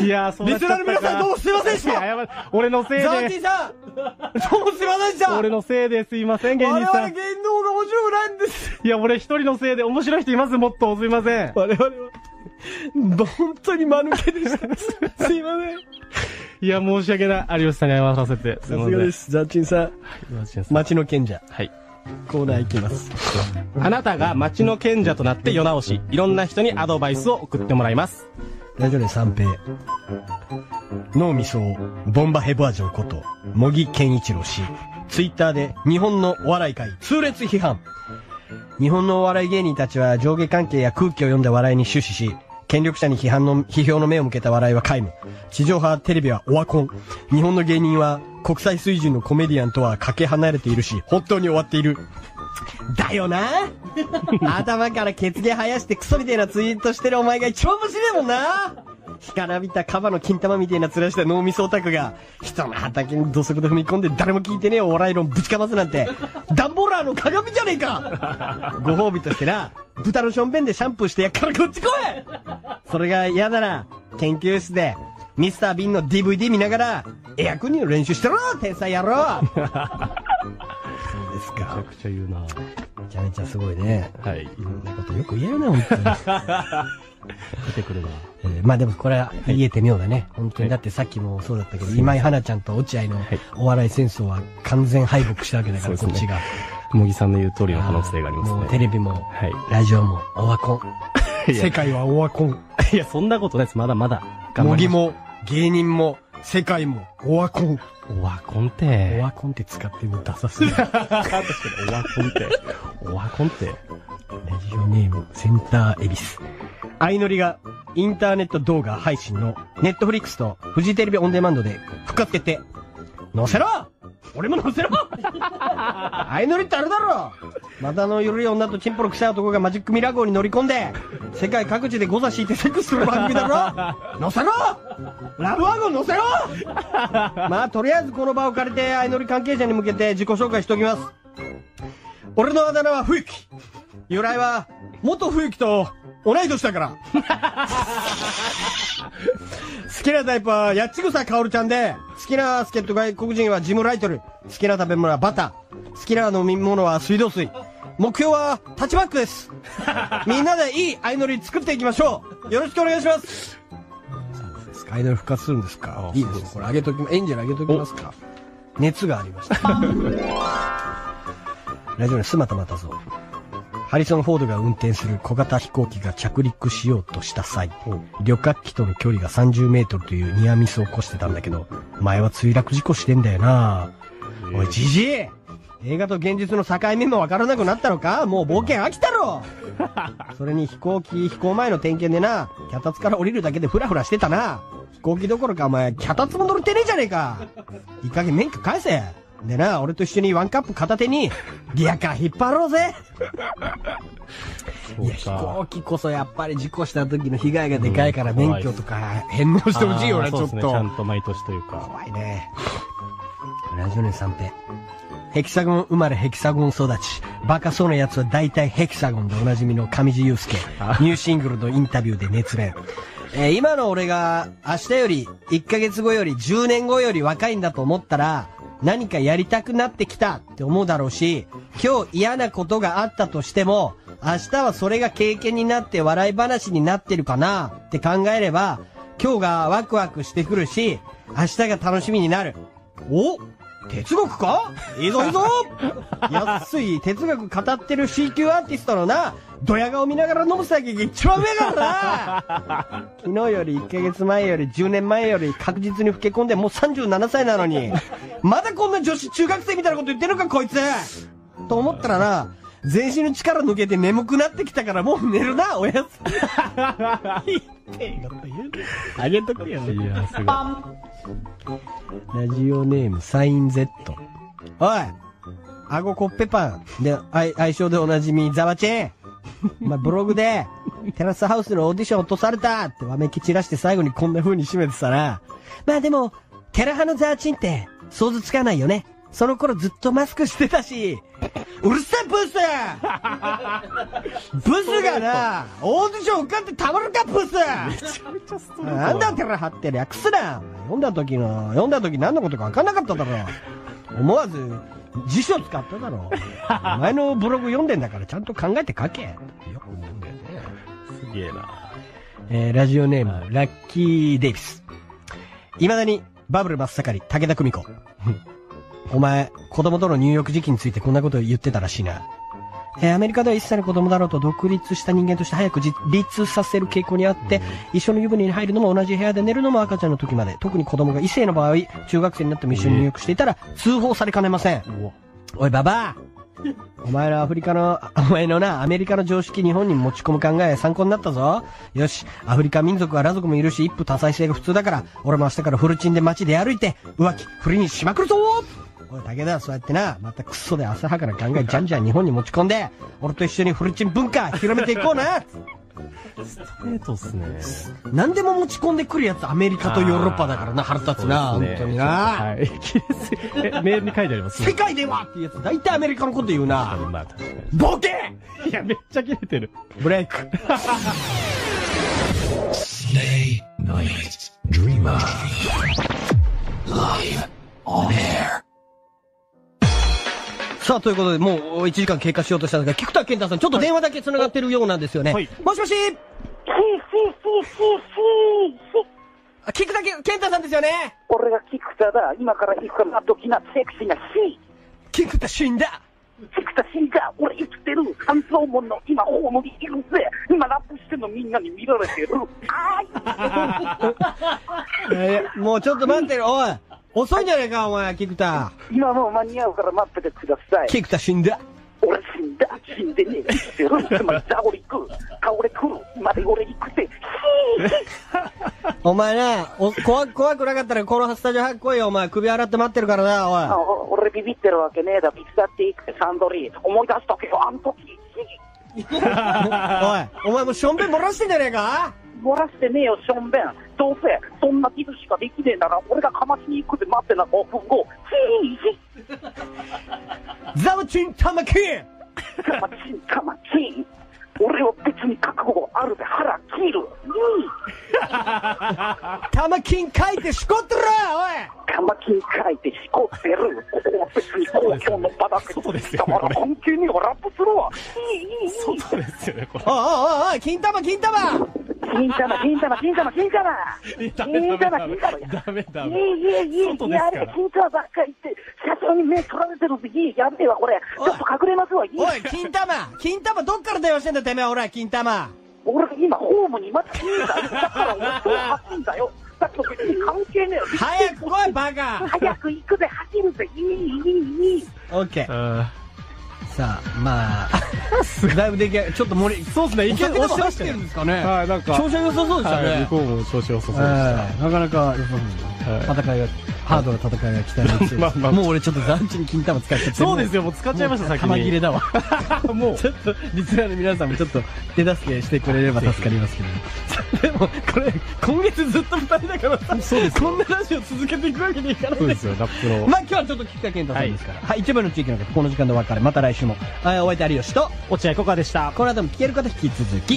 いやー、そうリスナーの皆さんどうもすいませんでした。 俺のせいで。 ザーティさんどうもすいませんでした。 俺のせいですいません、芸人さん。 我々芸人の方が面白くないんです。 いや、俺一人のせいで面白い人います、もっと。すいません。 我々は、本当に間抜けでした。すいません。 いや、申し訳ない。有吉さんに謝らせて。 さすがです。ザーチンさん。町の賢者。 はい。 コーナー行きます。 あなたが町の賢者となって世直し、いろんな人にアドバイスを送ってもらいます。 ラジオで三平。脳みそをボンバヘバージョンこと、茂木健一郎氏。ツイッターで日本のお笑い界痛烈批判。日本のお笑い芸人たちは上下関係や空気を読んだ笑いに終始し、権力者に批評の目を向けた笑いは皆無。地上波テレビはオワコン。日本の芸人は国際水準のコメディアンとはかけ離れているし、本当に終わっている。だよな頭から血毛生やしてクソみたいなツイートしてるお前が一番面白いもんな。干からびたカバの金玉みたいな面した脳みそオタクが人の畑に土足で踏み込んで誰も聞いてねえお笑い論ぶちかますなんてダンボーラーの鏡じゃねえか。ご褒美としてな、豚のしょんべんでシャンプーしてやっからこっち来い。それが嫌なら研究室でミスター・ビンの DVD 見ながらエアコンの練習してろ天才野郎。そうですか。 めちゃくちゃ言うな。 ちゃめちゃすごいね。 はい。 いろんなことよく言えるね、本当に。 出てくるな。 まあでもこれは言えて妙だね。本当に。だってさっきもそうだったけど、今井花ちゃんと落合のお笑い戦争は完全敗北したわけだから、こっちが。 茂木さんの言う通りの可能性がありますね。 もうテレビも、ラジオも、オワコン。世界はオワコン。 いや、そんなことないです。まだまだ。 茂木も、芸人も、世界も、オワコン。 オワコンって。 オワコンって使ってもダサすぎる。 確かに、オワコンって。オワコンって。 ラジオネーム、センターエビス。相乗りが、インターネット動画配信の、ネットフリックスと、フジテレビオンデマンドで、復活決定。載せろ俺も載せろ相乗りってあれだろまたの緩い女とチンポの臭い男がマジックミラー号に乗り込んで、世界各地でゴザ敷いてセックスする番組だろ載せろラブワゴン載せろまあ、とりあえずこの場を借りて相乗り関係者に向けて自己紹介しておきます。俺のあだ名は冬木。由来は、元冬木と同い年だから。好きなタイプは、やっちぐさかおるちゃんで、好きな助っ人外国人はジムライトル、好きな食べ物はバター、好きな飲み物は水道水。目標は、タッチバックです。みんなでいい相乗り作っていきましょう。よろしくお願いします。そうですか。相乗り復活するんですか。いいですね。これあげときま、エンジェルあげときますか。熱がありました。ラジオにスマタまたぞ。ハリソン・フォードが運転する小型飛行機が着陸しようとした際、旅客機との距離が30メートルというニアミスを起こしてたんだけど、前は墜落事故してんだよな。おい、じじい映画と現実の境目もわからなくなったのかもう冒険飽きたろそれに飛行前の点検でな、脚立から降りるだけでフラフラしてたな。飛行機どころかお前、脚立も乗れてねえじゃねえか。いい加減免許返せ。でな、俺と一緒にワンカップ片手に、リアカー引っ張ろうぜいや、飛行機こそやっぱり事故した時の被害がでかいから免許とか返納してほしいよな、ちょっと。そうですね、 ちゃんと毎年というか。 怖いね。ラジオネーム三平。ヘキサゴン生まれヘキサゴン育ち。バカそうな奴は大体ヘキサゴンでおなじみの上地雄介。ニューシングルのインタビューで熱弁。今の俺が明日より1ヶ月後より10年後より若いんだと思ったら、何かやりたくなってきたって思うだろうし、今日嫌なことがあったとしても、明日はそれが経験になって笑い話になってるかなって考えれば、今日がワクワクしてくるし、明日が楽しみになる。お哲学かいいぞいいぞ安い哲学語ってる C 級アーティストのな、ドヤ顔見ながら飲む酒が一番上からな昨日より1ヶ月前より10年前より確実に老け込んでもう37歳なのに、まだこんな女子中学生みたいなこと言ってるかこいつと思ったらな、全身の力抜けて眠くなってきたからもう寝るな、おやすみあげとくよね。いや、すごい。ラジオネームサイン Z。おい顎コッペパンで愛称でおなじみザワチェンまあ、ブログでテラスハウスのオーディション落とされたってわめき散らして最後にこんな風に締めてたな。まあでもテラハのザワチンって想像つかないよね。その頃ずっとマスクしてたし。うるせえブスブスがな、オーディション受かってたまるかブスめちゃめちゃストレート。なんだテラハって略すな。読んだ時何のことか分かんなかっただろ。思わず辞書使っただろ。お前のブログ読んでんだからちゃんと考えて書け。よく思うんだよね。 すげえな。 ラジオネーム、ラッキーデイビス。未だにバブル真っ盛り、武田久美子。お前、子供との入浴時期についてこんなことを言ってたらしいな。アメリカでは一切の子供だろうと独立した人間として早く自立させる傾向にあって、一緒の湯船に入るのも同じ部屋で寝るのも赤ちゃんの時まで、特に子供が異性の場合、中学生になっても一緒に入浴していたら通報されかねません。おいババアお前のアメリカの常識日本に持ち込む考え参考になったぞ。よし、アフリカ民族は裸族もいるし一夫多妻制が普通だから、俺も明日からフルチンで街で歩いて浮気、不倫にしまくるぞ。おい武田、そうやってな、またクソで浅はかな考えじゃんじゃん日本に持ち込んで、俺と一緒にフルチン文化広めていこうな。 ストレートっすね。 何でも持ち込んでくるやつアメリカとヨーロッパだからな、腹立つな、本当にな。 はい。メールに書いてありますね。 世界ではっていうやつ大体アメリカのこと言うな。 まあ確かに。 ボケいや、めっちゃ切れてる。 ブレイク。 Stay Night Dreamer Live on air。 さあ、ということで、もう1時間経過しようとしたんですが、菊田健太さん、ちょっと電話だけ繋がってるようなんですよね。 はい。 もしもし菊田健太さんですよね。 俺が菊田だ。今から行くからドキなセクシーな菊田死んだ。 菊田死んだ。俺生きてる。半蔵門の今ホームにいるぜ。今ラップしてんのみんなに見られてる。 もうちょっと待ってる。おい。遅いんじゃねえか、お前、菊田。 今もう間に合うから待っててください。 菊田死んだ。 俺死んだ。死んでねえ。生きてる。つまりザオリク。顔俺来る。今で俺行くぜ。 お前な、怖くなかったらこのスタジオ早く来いよ、お前。首洗って待ってるからな、おい。 俺ビビってるわけねえだ。ピクサって行くてサンドリー。思い出しとけよ、あん時。 おい、お前もうしょんべん漏らしてんじゃねえか？ 漏らしてねえよ、しょんべん。どうせ、そんな傷しかできねえなら、俺がかましに行くで待ってな、5分後。 ザワチンタマキンザワチンタマキン。俺は別に覚悟あるで腹切る。 タマキン書いてしこってろ、おい。 タマキン書いてしこってる。ここは別に公共の場だけど。 外ですよね。 だから関係にはラップするわ。 外ですよね、これ。 おい、金玉金玉。 ダメ。外ですから。 金玉ばっかり言って、社長に目取られてる時、やべえわ、これ。ちょっと隠れますわ。 おい、金玉どっから電話してんだ、てめえ、俺、金玉。 俺、今、ホームにまた来んだよ。だから俺、そう走んだよ。だけど別に関係ねえよ。 早く来い、バカ。 早く行くぜ、走るぜ。いい。 オッケー。さあ、まあ、だいぶ出来上がちょっとそうですね、いけ押してましたるんですかね。 はい、なんか。 調子良さそうでしたね。 向こうも調子良さそうでした。 なかなか良さそうですね。ハードな戦いが期待できて。もう俺ちょっと団地に金玉使っちゃって。 そうですよ、もう使っちゃいました、先に。 玉切れだわ。 もう。 ちょっと、リスナーの皆さんもちょっと手助けしてくれれば助かりますけど。でも、これ、今月ずっと2人だからさ、そうです。こんなラジオ続けていくわけにいかない。 そうですよ、ラップの。 まあ今日はちょっと菊田健太さんですから。はい、一番の地域の方、この時間でお別れ。また来週も。お相手有吉と、 落合コカでした。 この後も聞ける方引き続き。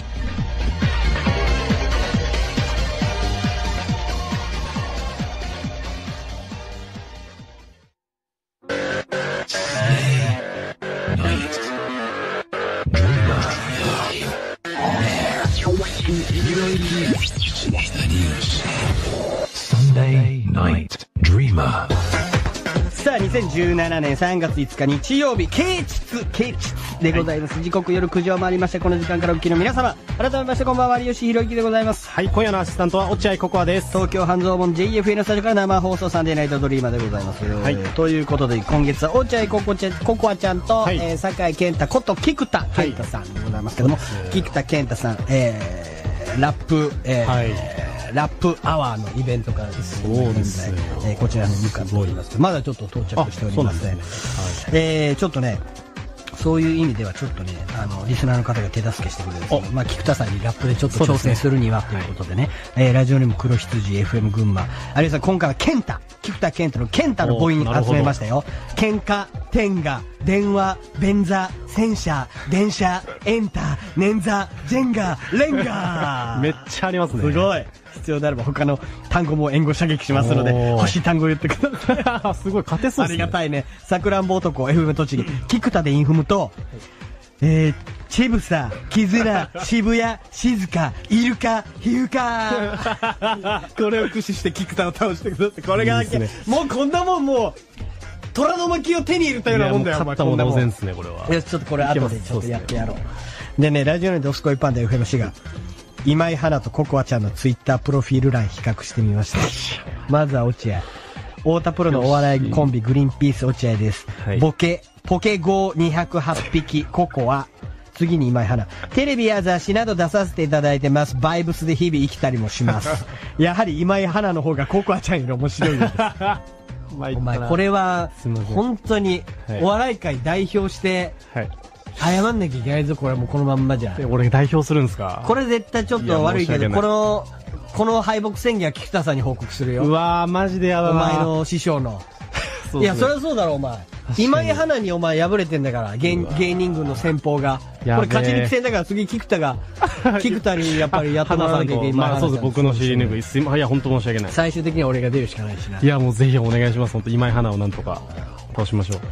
Sunday Night Dreamer. さあ、2017年3月5日日曜日、啓蟄でございます。時刻夜9時を回りまして、この時間からお聞きの皆様、改めましてこんばんは、有吉弘行でございます。 はい、今夜のアシスタントは落合ココアです。 東京半蔵門 JFN スタジオから生放送サンデーナイトドリーマーでございます。 はい。 ということで、今月は落合ココアちゃんと、酒井健太こと菊田健太さんでございますけども、菊田健太さん、ラップ、ラップアワーのイベントからですね、 そうですこちらに向かっております。まだちょっと到着しておりません。ちょっとね、そういう意味ではちょっとね、リスナーの方が手助けしてくれるんですけど、まあ、菊田さんにラップでちょっと挑戦するにはということでね、ラジオネーム黒羊 FM 群馬。有吉さん、今回は菊田健太の健太の母音集めましたよ。喧嘩、天下、電話、便座、戦車、電車、エンタ、捻挫、ジェンガ、レンガめっちゃありますね。 すごい。必要であれば他の単語も援護射撃しますので、欲しい単語言ってください。 すごい、勝てそうですね。 ありがたいね。さくらんぼ男 FM 栃木。菊田でインフムと、チェブサ、キズナ、渋谷、静か、イルカ、ヒューカこれを駆使して菊田を倒してください。これがだけ、もうこんなもんもう、虎の巻を手に入れたようなもんだよ、 勝ったも同然ですね、これは。 よし、ちょっとこれ後でちょっとやってやろう。でね、ラジオネームドスコイパンダ FM シガ。今井花とココアちゃんのツイッタープロフィール欄比較してみました。まずは落合。太田プロのお笑いコンビグリーンピース落合です。ポケゴー208匹ココア。次に今井花。テレビや雑誌など出させていただいてます。バイブスで日々生きたりもします。やはり今井花の方がココアちゃんより面白いです。お前、これは、本当に、お笑い界代表して、謝んなきゃいけないぞ、これもうこのまんまじゃ。 俺代表するんですか？ これ絶対ちょっと悪いけど、この敗北宣言は菊田さんに報告するよ。 うわー、マジでやだな。 お前の師匠の。いや、そりゃそうだろ、お前。今井花にお前敗れてんだから、芸人軍の先方が。これ勝ち抜き戦だから次菊田にやっぱりやってもらわなきゃいけない。 まあそうです、僕の尻拭い。いや、本当申し訳ない。 最終的には俺が出るしかないしな。 いや、もうぜひお願いします。本当今井花をなんとか倒しましょう。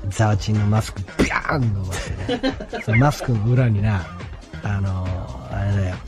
ザワチンのマスクビャーン伸ばしてね。そのマスクの裏にな、あれだよ。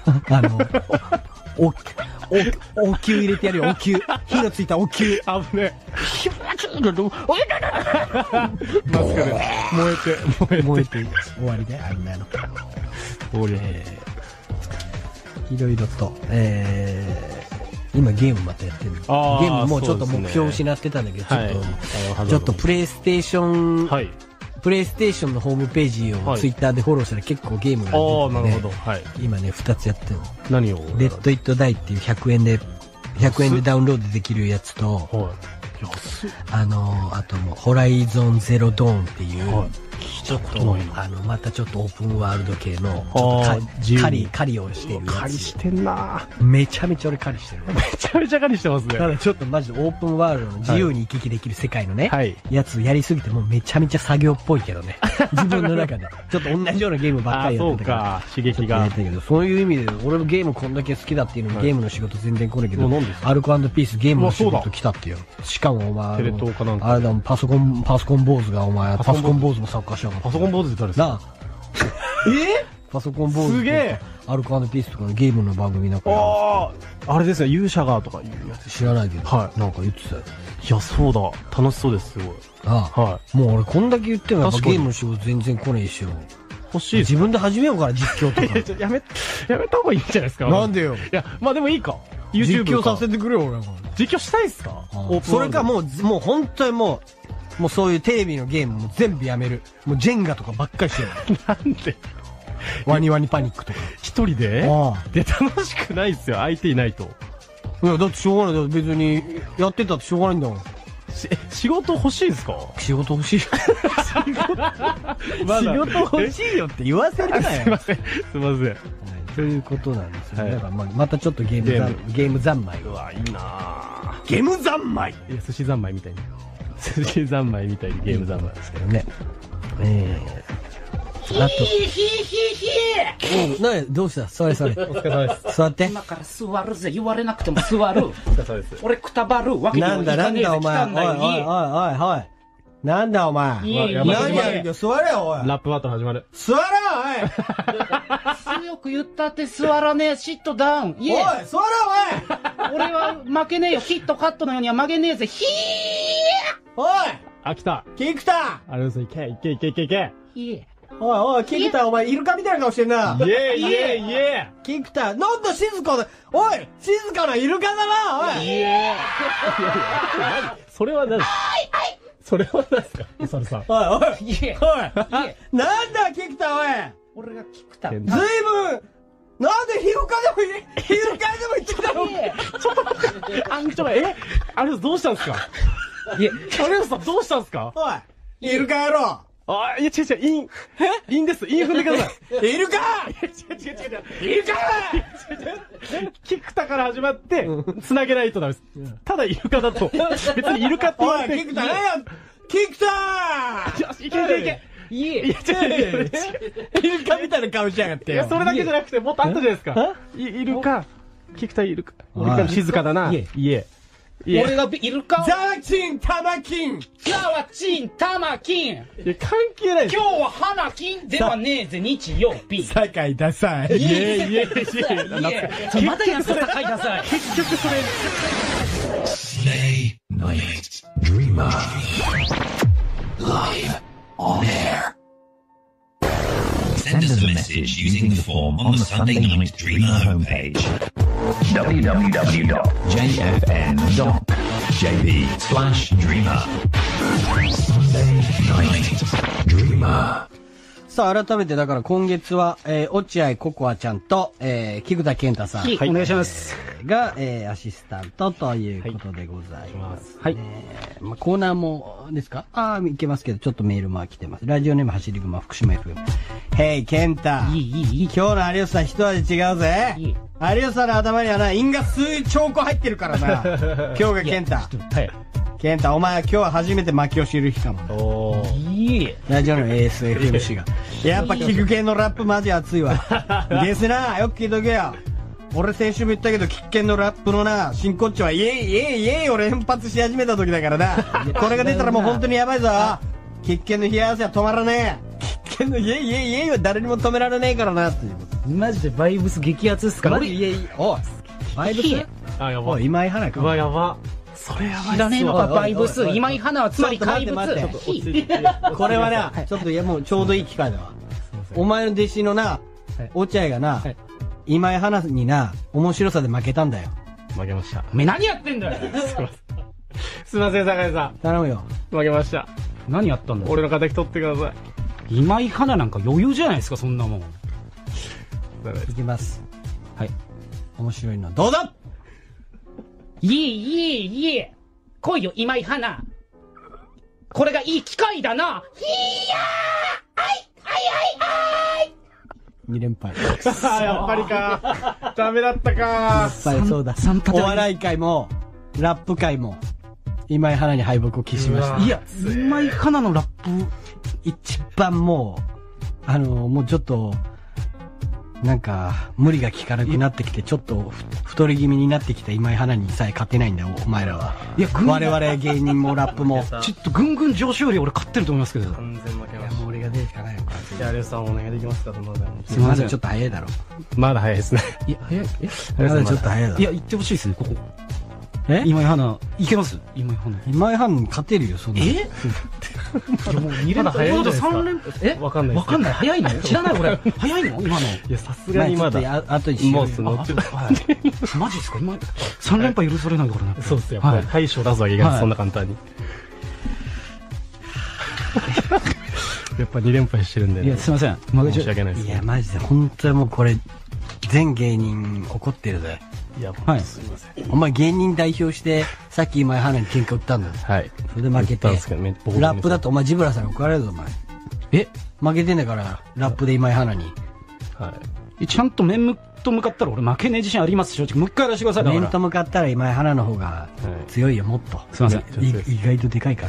お灸入れてやるよ、お灸。火のついたお灸。 あぶね。 ヒューチュードマスクで燃えて終わりで、あんなの。 俺、 いろいろと、今ゲームまたやってる。ゲームもうちょっと目標失ってたんだけど、ちょっとプレイステーション、プレイステーションのホームページをツイッターでフォローしたら結構ゲームが出てて、今ね、2つやってるの。 何をレッド・イット・ダイっていう100円でダウンロードできるやつと、あともう、ホライゾン・ゼロ・ドーンっていう、ちょっと、またちょっとオープンワールド系の、狩りをしてるやつ。 狩りしてんなめちゃめちゃ俺狩りしてる。 めちゃめちゃ狩りしてますね。 ただちょっとマジでオープンワールドの自由に行き来できる世界のね、やつやりすぎてもうめちゃめちゃ作業っぽいけどね。自分の中で。ちょっと同じようなゲームばっかりやってたから。 刺激が。 そういう意味で、俺もゲームこんだけ好きだっていうのにゲームの仕事全然来ないけど、アルコ&ピースゲームの仕事来たってよ。しかもお前、 テレ東かなんか。 あれだもん、パソコン坊主がお前、パソコン坊主も参加しやがって。 パソコン坊主って誰ですか？なあ。 パソコン坊主。 すげえ。 アルコ&ピースとかのゲームの番組なんか。 あれですね、勇者がとかいうやつ。 知らないけど。なんか言ってたよ。 いや、そうだ。楽しそうです、すごい。 もう俺こんだけ言ってもやっぱゲームの仕事全然来ねえしよ。 欲しい。 自分で始めようから、実況とか。 やめた方がいいんじゃないですか。 なんでよ。 いや、まあでもいいか。 実況させてくれよ、俺。 実況したいっすか？ それかもう本当にもうそういうテレビのゲームも全部やめる。もうジェンガとかばっかりしてる。 なんで？ ワニワニパニックとか。 一人で？で、楽しくないっすよ、相手いないと。 いや、だってしょうがない。別に、やってたってしょうがないんだもん。 仕事欲しいですか？ 仕事欲しい。仕事欲しいよって言わせるなよ。 すいません。 ということなんですよね。だからまたちょっとゲーム三昧。 うわ、いいなぁ。 ゲーム三昧！ いや、寿司三昧みたいに。寿司三昧みたいにゲーム三昧ですけどね。 あと。どうした？座れ。お疲れ様です。座って。 今から座るぜ。言われなくても座る。俺くたばるわけにはいかねえぜ。 お前。おい。なんだお前。何やるんだよ。座れよ、おい。 ラップバトル始まる。 座れよ、おい。 強く言ったって座らねえ。シットダウン。 おい、座れよ、 おい。俺は負けねえよ。ヒットカットのようには負けねえぜ。ヒーおい。 来た。 キクタ。 あれです、いけ。 おい、キクタ、お前、イルカみたいな顔してんな。 イエーキクタ、なんだ静かだ。おい、静かなイルカだな、おい。 それは何ですか？それは何ですか？お猿さん。 おい。なんだ、キクタ、おい。 俺がキクタ。 ずいぶん、なんでイルカでも言ってきたの？ ちょっと待って。あれどうしたんですか？有吉さんどうしたんですか？ おい、イルカ野郎。 いや、違う、インです。イン踏んでください。 イルカ！ 違う。イルカ！キクタから始まって、繋げないとダメです。ただイルカだと。別にイルカって言われて。 キクタねキクタよし、いけ。 イルカみたいな顔しやがってよ。 いや、それだけじゃなくて、もっとあったじゃないですか。イルカ。キクタイルカ。イルカ静かだな。 俺がイルカ。 ザワチン、タマキン。 タマキン。 いや、関係ない。 今日は花金ではねえぜ、日曜日。 酒井ダサい。 イエーイ。まだやんす酒井ダサい。 結局それ。 Slay Night Dreamer Live on air. Send us a message using the form on the Sunday Night Dreamer homepage. www.jfn.jp/dreamer Sunday Night Dreamer。 さあ、改めてだから今月は、落合ココアちゃんと、菊田健太さん。 はい、お願いします。 が、アシスタントということでございます。はい。コーナーも、ですか？いけますけど、ちょっとメールも来てます。ラジオネーム走り熊福島 FM。ヘイ、健太。今日の有吉さん一味違うぜ。有吉さんの頭にはな、因果数兆個入ってるからな。今日が健太。はい。健太、お前今日は初めて負けを知る日かも。ラジオの ASFMC が。やっぱ聞く系のラップマジ熱いわ。ですな、よく聞いとけよ。俺先週も言ったけど、聞く系のラップのな、真骨頂はイエイを連発し始めた時だからな。これが出たらもう本当にやばいぞ。 喫煙の冷や汗は止まらねえ。喫煙のイエイは誰にも止められねえからなっていうこと。 マジでバイブス激アツっすか？ マジイエイ。おい、バイブス？ あ、やばおい、今井花か。 うわ、やば。それやばい。 知らねえのか、バイブス。 おいおいおい今井花はつまり怪物。 ちょっと待ってこれはな、ちょっといやもうちょうどいい機会だわ。お前の弟子のな、落合がな、今井花にな、面白さで負けたんだよ。 負けました。 おめえ何やってんだよ。 すいません、酒井さん。 頼むよ。 負けました。 何やったんだよ。 俺の敵取ってください。 今井花なんか余裕じゃないですか、そんなもん。 いきます。 はい。 面白いのどうぞ。 いえ。来いよ、今井花。これがいい機会だな。いやー、はい。 2連敗。 やっぱりか。ダメだったか。 やっぱりそうだ。お笑い界も、ラップ界も、今井花に敗北を喫しました。 いや、今井花のラップ、 一番もう、もうちょっと、なんか、無理が効かなくなってきて、ちょっと太り気味になってきた今井花にさえ勝てないんだよ、お前らは。 いや、 我々芸人もラップも。 ちょっとぐんぐん上昇より俺勝ってると思いますけど。 完全負けました。 もう俺が出るしかないのか。 じゃあ、有吉さんお願いできますか、その間に。 すいません。 ちょっと早いだろ。 まだ早いですね。 いや、早い。 まだちょっと早いだろ。 いや、言ってほしいですね、ここ。 今井花、いけます今井花。 今井花に勝てるよ、そんな。 いや、もう2連敗。まだ3連敗。 わかんない。 わかんない。早いの知らない俺。早いの今の。 いや、さすがにまだ。 あと1 もうその、 マジですか今、3連敗許されないからね。 そうっすよ。やっぱり大将出すわけいかない。そんな簡単に。やっぱ2連敗してるんで。 いや、すいません。 申し訳ないです。 いや、マジで、本当にもうこれ、全芸人怒ってるぜ。 いや、 はい。 すいません。 お前芸人代表して、さっき今井花に喧嘩売ったんだよ。 はい。 それで負けて。ラップだとお前ジブラさんに怒られるぞ、お前。負けてんだから、ラップで今井花に。 はい。 ちゃんと面と向かったら俺負けねえ自信あります、正直。もう一回やらせてください。 面と向かったら今井花の方が強いよ、もっと。 すいません。 意外とでかいから。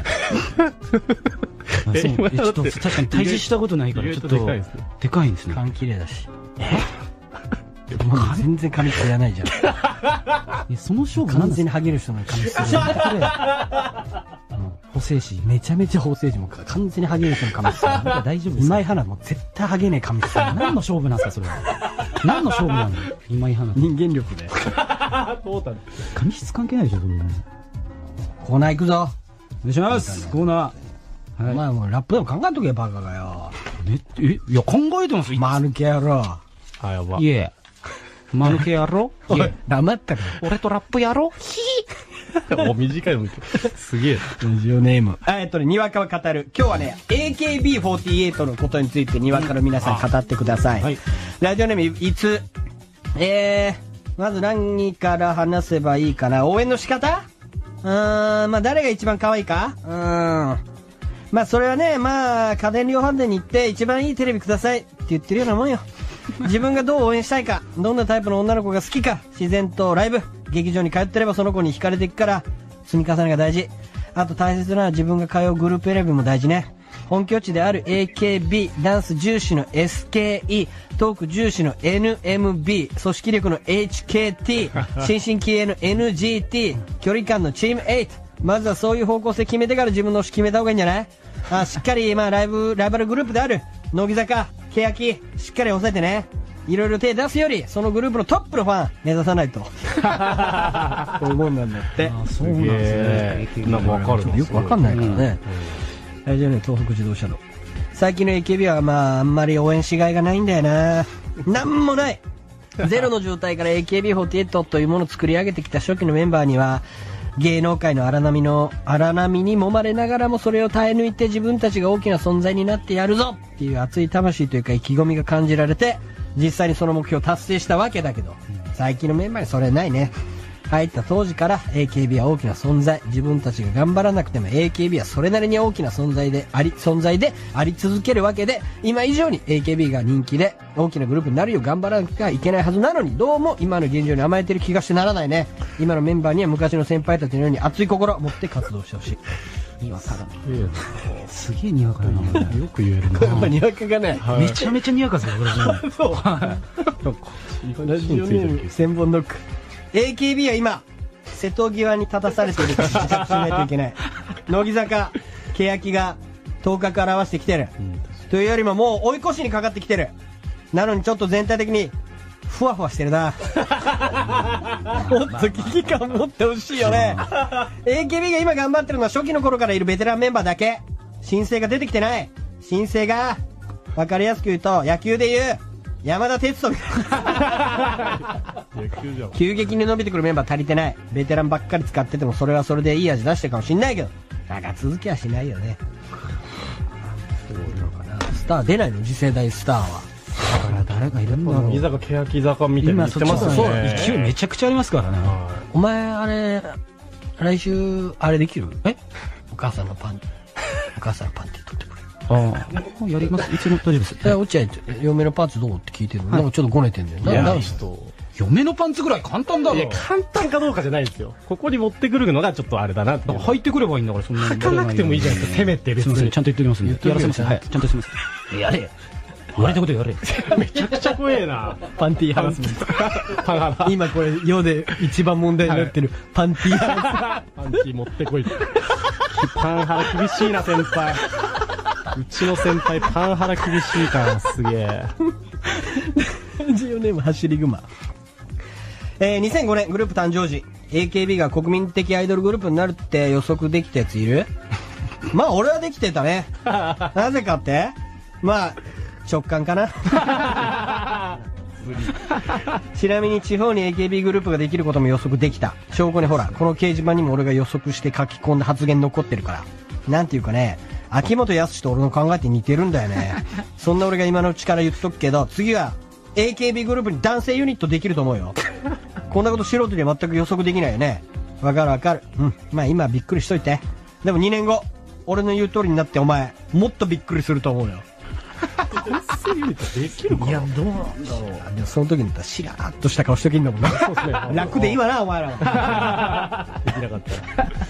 ちょっと確かに対峙したことないから、ちょっと、でかいんですね。 髪綺麗だし。もう全然髪吸やないじゃん。 その勝負完全にハゲる人の髪吸う。補正師、めちゃめちゃ補正師も完全にハゲる人の髪吸う。大丈夫です。今井花も絶対ハゲねえ髪吸う。 何の勝負なんすか、それは。何の勝負なの今井花。 人間力で。 髪質関係ないでしょ、それ。 コーナー行くぞ。 お願いします。コーナー。 お前もうラップでも考えとけよ、バカがよ。 いや、考えてますよ。 マヌケ野郎。 あ、やば。 いえ。マヌケやろういえ。 黙ったか俺とラップやろうお、短いのすげえ。 ラジオネーム。にわかは語る。今日はね、AKB48 のことについてにわかの皆さん語ってください。はい。ラジオネーム、いつまず何から話せばいいかな。応援の仕方？まあ誰が一番可愛いか？まあそれはね、まあ家電量販店に行って一番いいテレビくださいって言ってるようなもんよ。自分がどう応援したいか、どんなタイプの女の子が好きか、自然とライブ、劇場に通ってればその子に惹かれていくから、積み重ねが大事。あと大切なのは自分が通うグループ選びも大事ね。本拠地である AKB、ダンス重視の SKE、トーク重視の NMB、組織力の HKT、新進気鋭の NGT、距離感のチーム8。まずはそういう方向性決めてから自分の推し決めた方がいいんじゃない？しっかり、まあライバルグループである、乃木坂、欅、しっかり抑えてね。いろいろ手出すより、そのグループのトップのファン目指さないと。こういうもんなんだって。 そうなんですね。 なんかわかる。 よくわかんないからね。じゃあね、東北自動車道。最近の AKB はまあ、あんまり応援しがいがないんだよな。なんもない。ゼロの状態から AKB48 というものを作り上げてきた初期のメンバーには、芸能界の荒波に揉まれながらもそれを耐え抜いて自分たちが大きな存在になってやるぞっていう熱い魂というか意気込みが感じられて、実際にその目標を達成したわけだけど、最近のメンバーにそれないね。入った当時から AKB は大きな存在、自分たちが頑張らなくても AKB はそれなりに大きな存在であり続けるわけで、今以上に AKB が人気で大きなグループになるよう頑張らなきゃいけないはずなのに、どうも今の現状に甘えてる気がしてならないね。今のメンバーには昔の先輩たちのように熱い心を持って活動してほしい。にわかだ。 すげえにわかだな。 よく言えるな。 にわかがね、 めちゃめちゃにわかですよ、これ。そう。 ラジオネーム千本ノック。AKB は今、瀬戸際に立たされているとしないといけない。乃木坂、欅が頭角表してきてる。というよりももう追い越しにかかってきてる。なのにちょっと全体的に、ふわふわしてるな。もっと危機感持ってほしいよね。AKB が今頑張ってるのは初期の頃からいるベテランメンバーだけ。新星が出てきてない。新星が、わかりやすく言うと、野球で言う、山田哲人みたいな。急激に伸びてくるメンバー足りてない。ベテランばっかり使っててもそれはそれでいい味出してるかもしんないけど、長続きはしないよね。スター出ないの、次世代スターは。 だから誰がいるんだろう。 居酒欅坂みたいに言ってますよね。 勢いめちゃくちゃありますからね。 お前あれ、来週あれできる？お母さんのパンティ取ってくれ。 ああ、やります。いつも大丈夫です。 落合、嫁のパンツどうって聞いてるの。なんかちょっとごねてんだよ。なん嫁のパンツぐらい簡単だろ。 いや、簡単かどうかじゃないですよ。ここに持ってくるのがちょっとあれだなって。 履いてくればいいんだから、そんな。 履かなくてもいいじゃないですか、せめて別に。 すいません、ちゃんと言っておきますんで。やらせますね。はい、ちゃんとします。やれ。言われたことやれ。 めちゃくちゃ怖えな。 パンティーハラスメント。今これ世で一番問題になってるパンティーハラスメント。 パンティー持ってこい。パンハラ厳しいな、先輩。うちの先輩パンハラ厳しいから、すげえ。 14年も走り熊。2005年グループ誕生時、AKB が国民的アイドルグループになるって予測できたやついる？まあ俺はできてたね。なぜかって？まあ直感かな。ちなみに地方に AKB グループができることも予測できた。証拠にほら、この掲示板にも俺が予測して書き込んだ発言残ってるから。なんていうかね、秋元康と俺の考えって似てるんだよね。そんな俺が今のうちから言っとくけど、次は AKB グループに男性ユニットできると思うよ。こんなこと素人には全く予測できないよね。わかるわかる。うん。まあ今はびっくりしといて。でも2年後、俺の言う通りになってお前、もっとびっくりすると思うよ。 男性ユニットできるかな。 いや、どうなんだろう。でもその時にしらーっとした顔しときんだもんな。そうですね。楽でいいわな、お前らは。 できなかったら。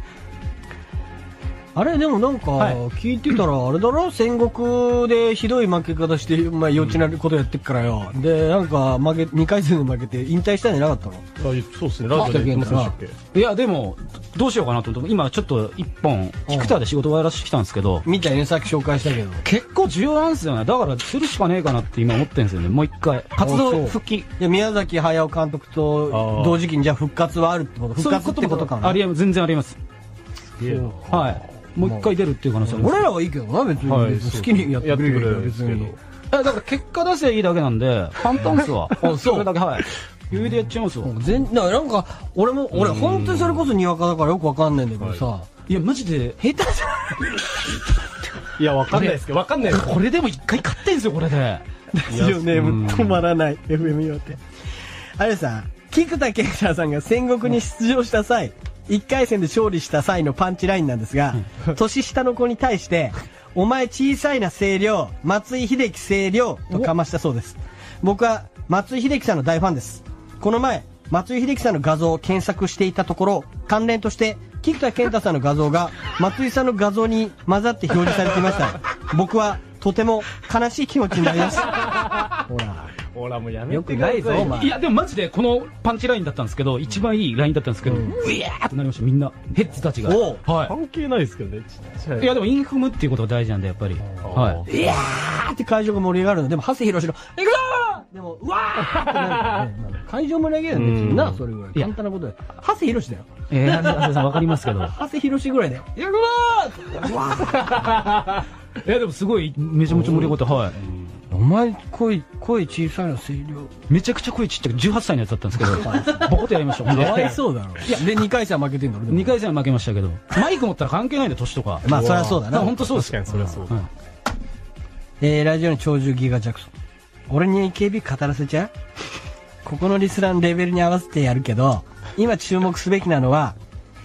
あれでもなんか聞いてたらあれだろ、戦国でひどい負け方して、まあ幼稚なことやってっからよ。でなんか2回戦で負けて引退したんじゃなかったの？ そうですね。ラジオで言ってましたっけ？ いやでもどうしようかなと思って、今ちょっと一本菊田で仕事をやらせてきたんですけど、 みたいね、さっき紹介したけど結構重要なんですよね。だからするしかねえかなって今思ってるんですよね。もう一回活動復帰。 宮崎駿監督と同時期にじゃあ復活はあるってこと？復活ってことかな？ 全然あります。はい。もう一回出るっていう可能性あります。 俺らはいいけどな、別に。好きにやってくれるけど、別に。 だから結果出せばいいだけなんで、簡単っすわ。 そう。 それだけ、はい。余裕でやっちゃいますよ。 なんか、俺本当にそれこそにわかだからよくわかんないんだけどさ。 いや、マジで、下手じゃない。 いや、わかんないですけど、わかんない。 これでも一回勝ってんすよ、これで。 ラジオネーム止まらない。FM 用って。あれさ、菊田健太さんが戦国に出場した際、1回戦で勝利した際のパンチラインなんですが、年下の子に対して、お前小さいな声量、松井秀喜声量とかましたそうです。僕は松井秀喜さんの大ファンです。この前、松井秀喜さんの画像を検索していたところ、関連として菊田健太さんの画像が松井さんの画像に混ざって表示されていました。僕はとても悲しい気持ちになります。 ほらもうやめてよくないぞお前。 いやでもマジでこのパンチラインだったんですけど、一番いいラインだったんですけど、うやーってなりました。みんなヘッズたちが。はい。 関係ないですけどね。ちっちゃい。 いやでもインフムっていうことが大事なんでやっぱり。はい。 いやーって会場が盛り上がるの。でも長谷博の行くぞーでもうわーってなる、ね。会場盛り上げるの別にな、それぐらい簡単なことで。長谷博だよ。 長谷さんわかりますけど。 長谷博ぐらいで。行くぞーわー。いやでもすごいめちゃめちゃ盛り上がって、はい。 お前声小さいの声量めちゃくちゃ声ちっちゃく18歳のやつだったんですけどボコッとやりました。 かわいそうだろ。いやで2回戦は負けてんだろ。 2回戦は負けましたけど、マイク持ったら関係ないんだ年とか。 まあそりゃそうだな。 本当そうです。 確かにそりゃそうだ。ラジオの長寿ギガジャクソン、俺に AKB 語らせちゃう？ここのリスナーのレベルに合わせてやるけど、今注目すべきなのは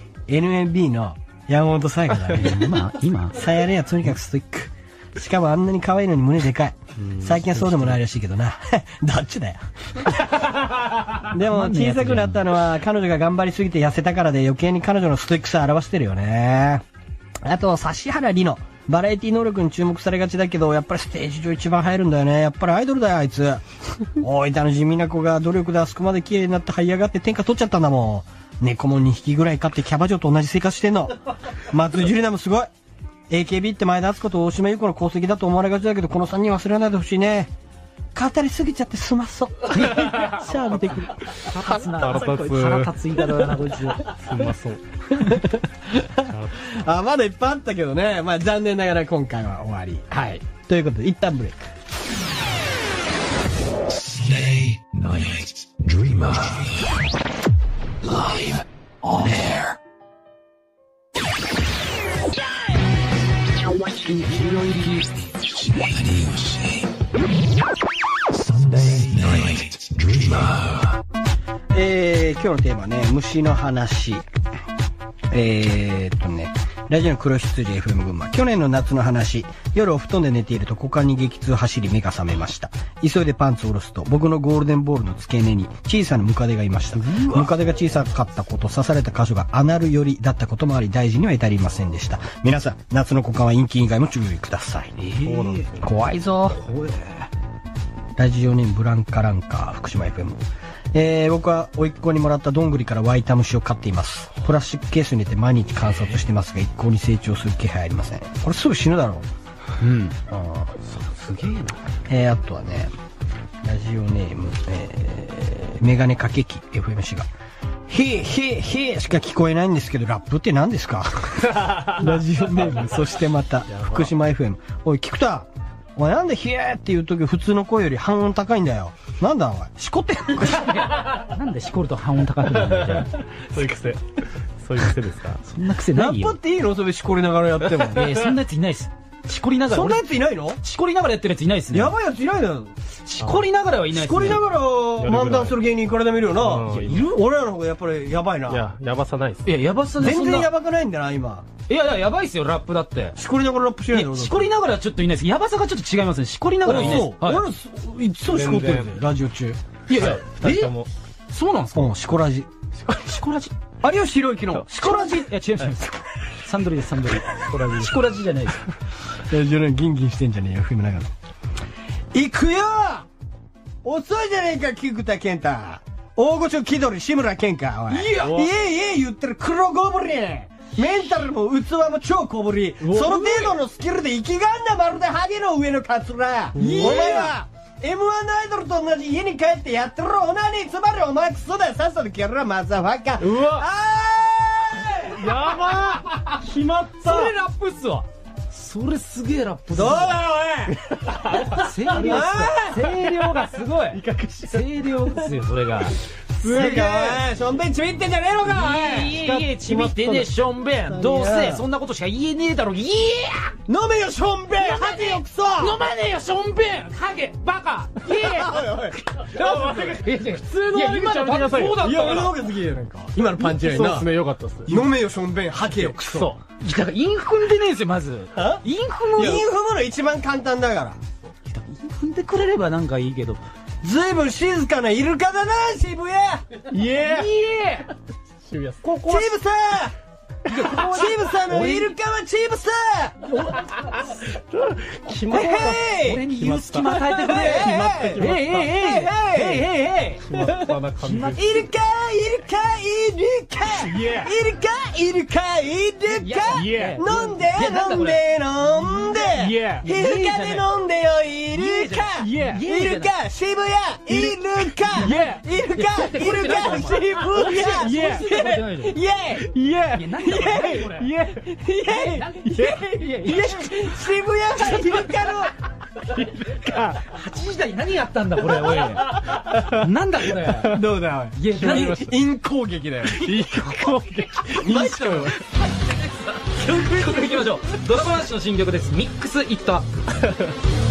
NMB の山本彩香だね。 今さやねはとにかくストイック。しかもあんなに可愛いのに胸でかい。最近はそうでもないらしいけどな。どっちだよ。でも小さくなったのは彼女が頑張りすぎて痩せたからで、余計に彼女のストイックさを表してるよね。あと指原莉乃、バラエティ能力に注目されがちだけど、やっぱりステージ上一番入るんだよね。やっぱりアイドルだよあいつ。大分の地味な子が努力であそこまで綺麗になって這い上がって天下取っちゃったんだもん。猫も2匹ぐらい飼ってキャバ嬢と同じ生活してんの。松井樹里奈もすごい。 AKB って前田敦子と大島優子の功績だと思われがちだけど、この3人忘れないでほしいね。語りすぎちゃってすまっそう。シャー見てくる。 腹立つな。 腹立つ腹立つ言い方だな、こいつ。 すんまそう。 あ、まだいっぱいあったけどね。まあ残念ながら今回は終わり。はい。ということで、一旦ブレイク。 Stay Night Dreamer Live on air. Sunday Night Dreamer. 今日のテーマはね、虫の話。ラジオの黒羊 FM 群馬。去年の夏の話。夜お布団で寝ていると股間に激痛走り目が覚めました。急いでパンツを下ろすと、僕のゴールデンボールの付け根に小さなムカデがいました。ムカデが小さかったこと、刺された箇所がアナル寄りだったこともあり、大事には至りませんでした。皆さん、夏の股間は陰茎以外も注意ください。怖いぞ。ラジオネームブランカランカー、福島 FM。僕は甥っ子にもらったどんぐりから湧いた虫を飼っています。プラスチックケースに入れて毎日観察してますが、一向に成長する気配ありません。これすぐ死ぬだろう。うん。 すげえな。 あとはね、ラジオネーム、メガネかけき FMC が。へえしか聞こえないんですけど、ラップって何ですか？ラジオネーム、そしてまた、福島 FM。おい、菊田。お前なんでヒエーっていう時普通の声より半音高いんだよ。なんだお前。しこってんのか。 なんでしこると半音高くなるんだよ。 そういう癖。そういう癖ですか？ そんな癖ないよ。 ラップっていいの？それしこりながらやっても。 そんなやついないです。しこりながら。 そんなやついないの？ しこりながらやってるやついないですね。 やばいやついないの？ しこりながらはいないですね。 しこりながら漫談する芸人いくらでもいるよな。 いる？俺らの方がやっぱりやばいな。 いや、やばさないっす。 いや、やばさで全然やばくないんだな、今。 いや、やばいっすよ、ラップだって。 しこりながらラップしないの？ しこりながらはちょっといないです。やばさがちょっと違いますね。しこりながらはいないです。 俺ら、いつもしこってるぜ、ラジオ中。 いや、 二人とも。 そうなんすか？ うん、しこラジ。 しこラジ。 有吉弘行のしこラジ。 いや、違います。サンドリです、サンドリ。しこラジ。しこラジじゃないです。 ラジオね、ギンギンしてんじゃねえよ、踏みながら。行くよ遅いじゃねえか、菊田健太。大御所気取り、志村けんか、おい。いえ言ってる黒ゴブリン。メンタルも器も超小ぶり。その程度のスキルで生きがんだ、まるでハゲの上のカツラ。お前は、M1 のアイドルと同じ家に帰ってやってろ、オナニー、つまりお前クソだよ、さっさとキャラマザーファッカー。 うわやばー決まった。 それラップっすわ。それすげえラップどうだよ、 声量がすごい。声量ですよ、それが。 すげえ、しょんべんちびってんじゃねえのか、 いえ、ちびってね、しょんべん。どうせ、そんなことしか言えねえだろ、飲めよ、しょんべんハゲよ、クソ飲まねえよ、しょんべんハゲバカおい普通の今のパンチそうだったから。 いや、俺の方がすげえよ、なんか。今のパンチラインな。 そうっすね、よかったっす。 飲めよ、しょんべんハゲよ、クソ。 だから、インフンでねえんすよ、まず。インフムの一番簡単だから。 インフンでくれればなんかいいけど。 ずいぶん静かなイルカだな、渋谷。 渋谷。 ここは。チーブさんチーブさんのイルカはチーブさん決まった。 俺に言う隙間与えてくれ。 決まった決まった。決まったな感じ。 イルカイルカイルカイルカイルカイルカ飲んで飲んで飲んでイルカで飲んでよイルカイルカ渋谷イルカイルカイルカ渋谷イエーイイエーイなんだこれイエーイイエーイ渋谷がイルカの 8時台何やったんだこれおいなんだこれどうだおい陰攻撃だよ陰攻撃マジかよ曲いきましょうドラゴンアッシュの新曲ですミックスイットアップ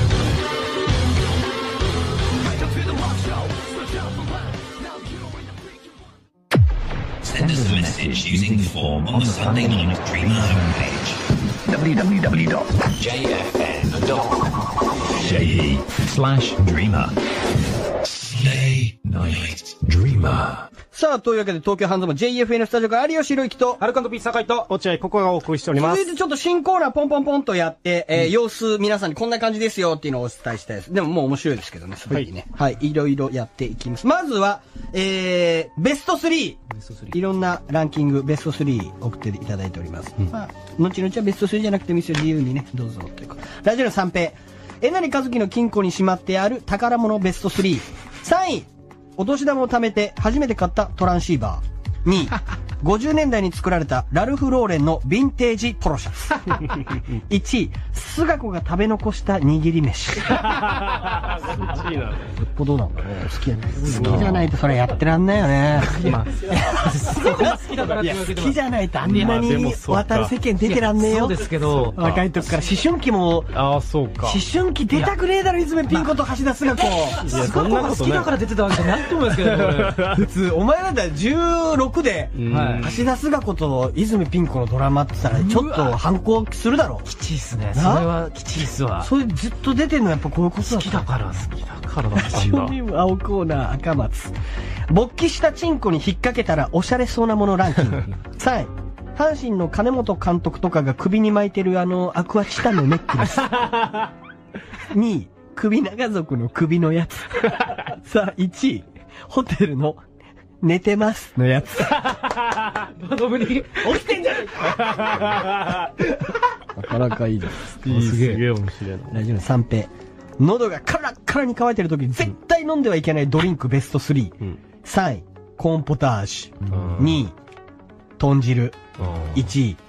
Send us a message using the form on the Sunday Night Dreamer homepage. www.jfn.je/dreamer. Sunday Night Dreamer. さあ、というわけで東京半蔵門 JFN スタジオから有吉弘行と、 アルカンドピース酒井と、 落合、ここがお送りしております。 続いてちょっと新コーナーポンポンポンとやって、様子皆さんにこんな感じですよっていうのをお伝えしたいです。でももう面白いですけどね、すでにね。はい、いろいろやっていきます。まずは、ベスト 3。いろんなランキング、ベスト3送っていただいております。まあ、後々はベスト3じゃなくてもいいですよ、自由にね、どうぞ。ということ。ラジオの三平。えなりかずきの金庫にしまってある宝物ベスト3。3位。お年玉を貯めて初めて買ったトランシーバー。2位、50年代に作られたラルフ・ローレンのヴィンテージポロシャツ。1位、菅子が食べ残した握り飯。 そっちなの。 よっぽどなんだね。好きやね。好きじゃないとそれやってらんないよね。 まあ、好きだからいや、好きじゃないとあんなに渡る世間出てらんねえよ。 そうですけど、 若い時から思春期も、 ああ、そうか。 思春期出たくねえだろ、いつもピン子と橋田菅子。 いや、そんなことない。 好きだから出てたわけじゃないと思うんですけど、 普通、お前だったら16で、橋田菅子と泉ピン子のドラマって言ったら、ちょっと反抗するだろ。 きちいっすね。それはきちいっすわ。 それずっと出てんのやっぱこういうことだ。 好きだからだったんだ。 青コーナー赤松。勃起したチンコに引っ掛けたらおしゃれそうなものランキング。3位。阪神の金本監督とかが首に巻いてるアクアチタンのネックレス。2位。首長族の首のやつ。さあ、1位。ホテルの寝てますのやつ。 窓ぶに起きてんじゃねえか。なかなかいいです。 すげえ面白いな。 ラジオの三平。喉がカラッカラに乾いてる時に絶対飲んではいけないドリンクベスト3。3位、コーンポタージュ。2位、豚汁。1位、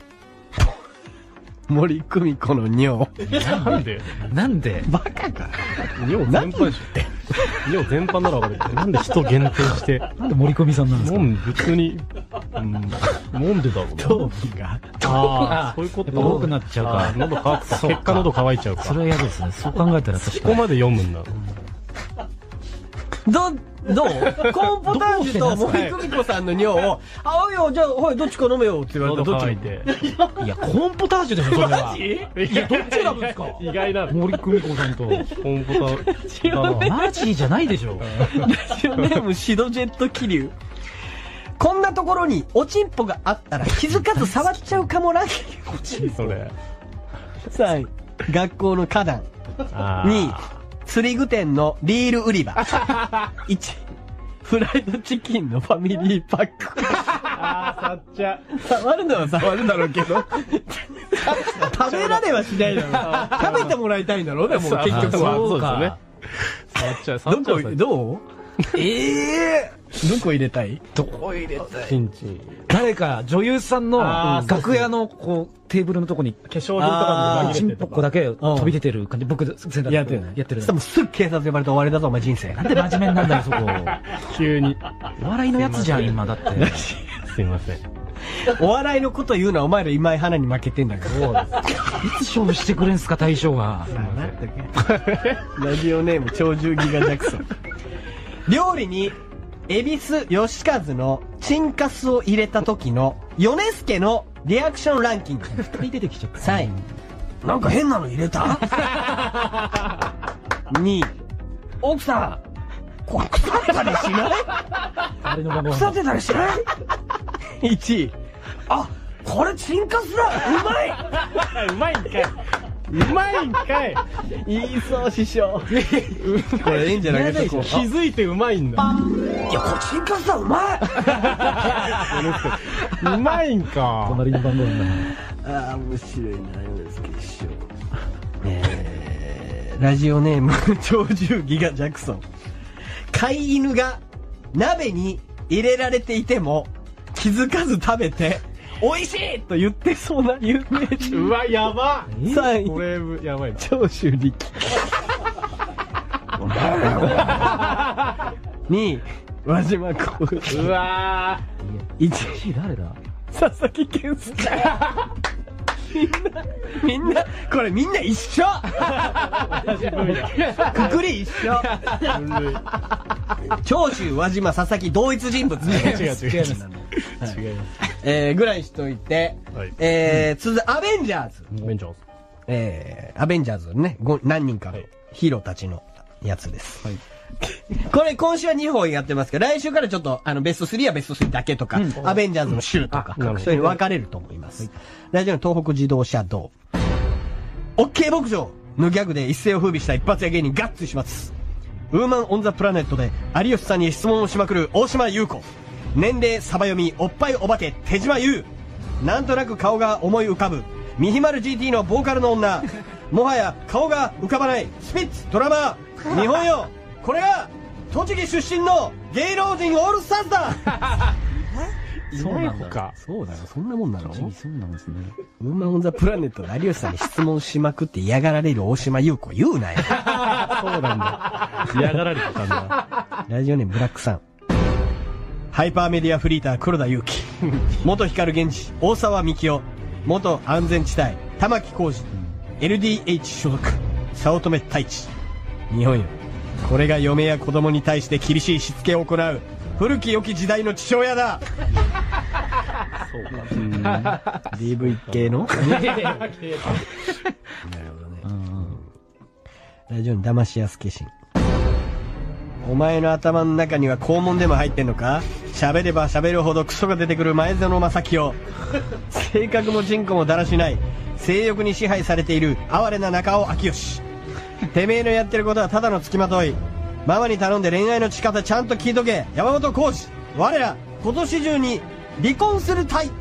森久美子の尿。 なんでバカか。 尿全般でしょ。尿全般ならわかるけど、なんで人限定して。 なんで森込みさんなんですか？ 別に、飲んでだろうな。 頭皮が。 ああ、そういうこと。 多くなっちゃうから。 喉乾くか。結果喉乾いちゃうか。 それは嫌ですね。そう考えたら確かに。 そこまで読むんだ。 どうコーンポタージュと森久美子さんの尿を、あ、おいよ、じゃあ、はい、どっちか飲めよって言われたらどっち乾いて。 いや、コーンポタージュでしょ、それは。 マジ？ いや、どっち選ぶんですか？ 意外なの。 森久美子さんと。 コーンポタージュ。 マジじゃないでしょ。 ラジオネームシドジェット気流。こんなところにおちんぽがあったら気づかず触っちゃうかもランキング。 それ。 3位、学校の花壇。2位、釣り具店のリール売り場。1、フライドチキンのファミリーパック。 ああ、触っちゃう。 触るのは触るだろうけど。食べられはしないだろう。食べてもらいたいんだろうでも結局は。 そうですよね。触っちゃう、触っちゃう。 どうどこ入れたい？ どこ入れたい？ チンチン。 誰か女優さんの楽屋のこうテーブルのとこに化粧品とかにチンポコだけ飛び出てる感じ。僕やってるね。 やってる。 でもすぐ警察呼ばれて終わりだぞお前人生。 なんで真面目になんだよそこ。 急に。 お笑いのやつじゃん今だって。 すいません。 お笑いのこと言うのはお前ら今井花に負けてんだから。 いつ勝負してくれんすか大将が。 ラジオネーム鳥獣ギガジャクソン。料理に恵比寿吉和のチンカスを入れた時のヨネスケのリアクションランキング。 2人出てきちゃった。 3位、なんか変なの入れた？ 2位、奥さんこれ腐ったりしない？ あれの番号腐ってたりしない？ 1位、あ、これチンカスだ、うまい。 うまいんかい。うまいんかい。 言いそう師匠。これいいんじゃないか。 気づいてうまいんだ。 いや、これチンカスだ、うまい。 うまいんか。 隣の番号なんだな。 ああ、面白いな、よですけど師匠。ラジオネーム鳥獣ギガジャクソン。飼い犬が鍋に入れられていても気づかず食べて美味しいと言ってそうな有名人。 うわ、やば。 3位、 これやばいな。 長州力。2位、輪島功一。 うわ 1位、 誰だ？ 佐々木健介。みんな、これみんな一緒。くくり一緒。長州、輪島、佐々木、同一人物。 違う。 ぐらいしといて、続いて、アベンジャーズ。アベンジャーズね、何人かのヒーローたちのやつです。 これ今週は2本やってますけど、来週からちょっとベスト3はベスト3だけとか、アベンジャーズの週とか、そういうの分かれると思います。ラジオの東北自動車道。OK 牧場のギャグで一世を風靡した一発屋芸人ガッツ石松。ウーマンオンザプラネットで有吉さんに質問をしまくる大島優子。年齢サバ読みおっぱいお化け手島優。なんとなく顔が思い浮かぶミヒマル GT のボーカルの女。もはや顔が浮かばないスピッツドラマー日本よ。これが栃木出身の芸能人オールスターズだ。 そうなんだ。 そうだよ、そんなもんなの？ そうなんですね。 ウーマンオンザプラネットで有吉さんに質問しまくって嫌がられる大島優子言うなよ。 そうなんだ。嫌がられてたんだ。 ラジオネームブラックさん。ハイパーメディアフリーター黒田祐樹。元光源氏大沢幹夫。元安全地帯玉置浩二。LDH 所属早乙女太一。日本よ、これが嫁や子供に対して厳しいしつけを行う古き良き時代の父親だ。そうか。DV 系のなるほどね。ラジオに騙しやすけしん。お前の頭の中には肛門でも入ってんのか？喋れば喋るほどクソが出てくる前園正清。性格も人口もだらしない性欲に支配されている哀れな中尾明義。てめえのやってることはただの付きまとい。ママに頼んで恋愛の仕方ちゃんと聞いとけ。山本浩二。我ら今年中に離婚するタイ。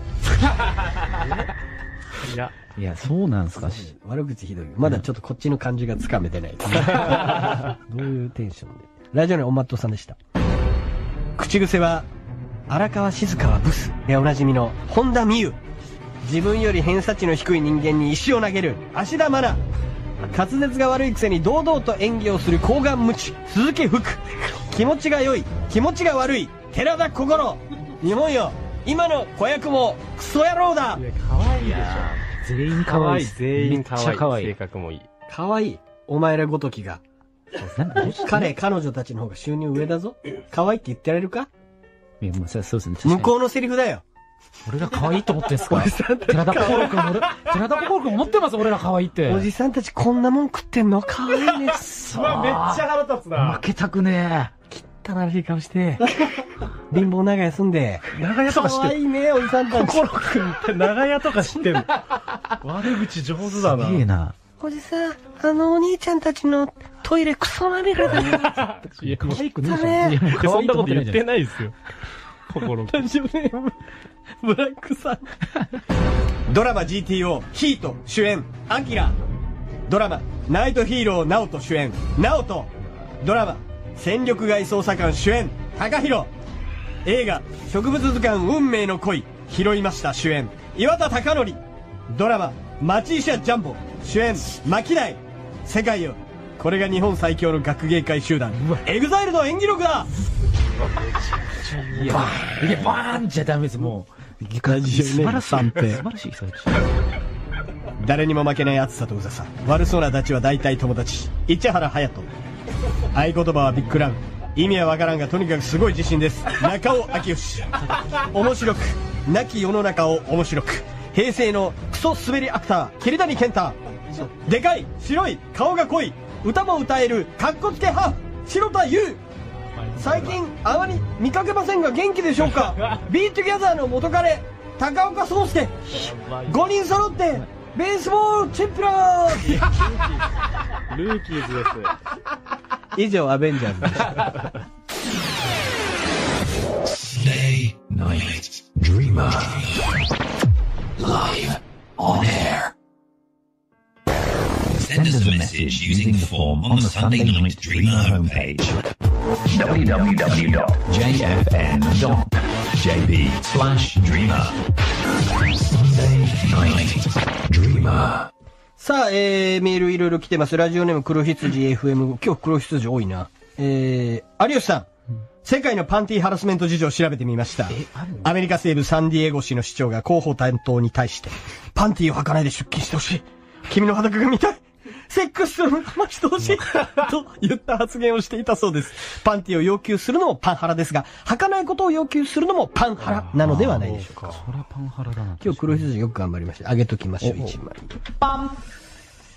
いや、そうなんすか。 悪口ひどい。まだちょっとこっちの感じがつかめてない。どういうテンションで。ラジオのおまっとさんでした。口癖は荒川静香はブスでおなじみの本田美優。自分より偏差値の低い人間に石を投げる芦田愛菜。滑舌が悪いくせに堂々と演技をする高顔無知鈴木福。気持ちが良い気持ちが悪い寺田心。日本よ、今の子役もクソ野郎だ。 可愛いでしょ。 全員可愛い。 全員可愛い。 めっちゃ可愛い。 性格もいい。 可愛い。お前らごときが。彼女たちの方が収入上だぞ。可愛いって言ってられるか？ いや、もうそうですね。 向こうのセリフだよ。 俺ら可愛いと思ってんすか？寺田心君思ってます。俺ら可愛いって。 おじさんたちこんなもん食ってんの？可愛いね。 うわ、めっちゃ腹立つな。 負けたくねえ。 汚らしい顔して。貧乏長屋住んで。 長屋とか知ってる。 可愛いね、おじさんたち。 心くんって長屋とか知ってる。悪口上手だな。 すげえな。 おじさん、お兄ちゃんたちのトイレクソまみれだよ。 いや、 可愛くねえじゃん。いや、もう可そんなこと愛いと思ってないじゃん。 言ってないですよ。心くん。 ラジオネームブラックさん。ドラマ GTO ヒート主演アキラ。ドラマナイトヒーローナオト主演ナオト。ドラマ戦力外捜査官主演高弘。映画植物図鑑運命の恋拾いました主演岩田貴則。ドラマ町医者ジャンボ主演牧内。世界よ、これが日本最強の学芸会集団エグザイルの演技力だ。 いや、バーンじゃダメです、もう。素晴らしい。素晴らしい、それ。 誰にも負けない熱さとうざさ。悪そうなダチは大体友達。市原隼人。合言葉はビッグラン。意味はわからんがとにかくすごい自信です。中尾明義。面白く亡き世の中を面白く。平成のクソ滑りアクター桐谷健太。でかい白い顔が濃い歌も歌えるかっこつけハーフ白田優。最近あまり見かけませんが元気でしょうか？ビートギャザーの元彼高岡壮介。5人揃ってベースボールチンピラー。 ルーキーズです。 以上アベンジャーズでした。 Stay Night Dreamer Live on air. Send us a message using the form on the Sunday Night Dreamer homepage. www.jfn.jp/dreamer. Sunday Night Dreamer. さあ、メールいろいろ来てます。ラジオネーム黒羊 FM。今日黒羊多いな。有吉さん。世界のパンティハラスメント事情を調べてみました。アメリカ西部サンディエゴ市の市長が広報担当に対して、パンティを履かないで出勤してほしい。君の裸が見たい。セックスするのかましてほしい。と言った発言をしていたそうです。パンティを要求するのもパンハラですが、履かないことを要求するのもパンハラなのではないでしょうか。 それはパンハラだな。 今日黒羊よく頑張りました。あげときましょう、1枚。 パン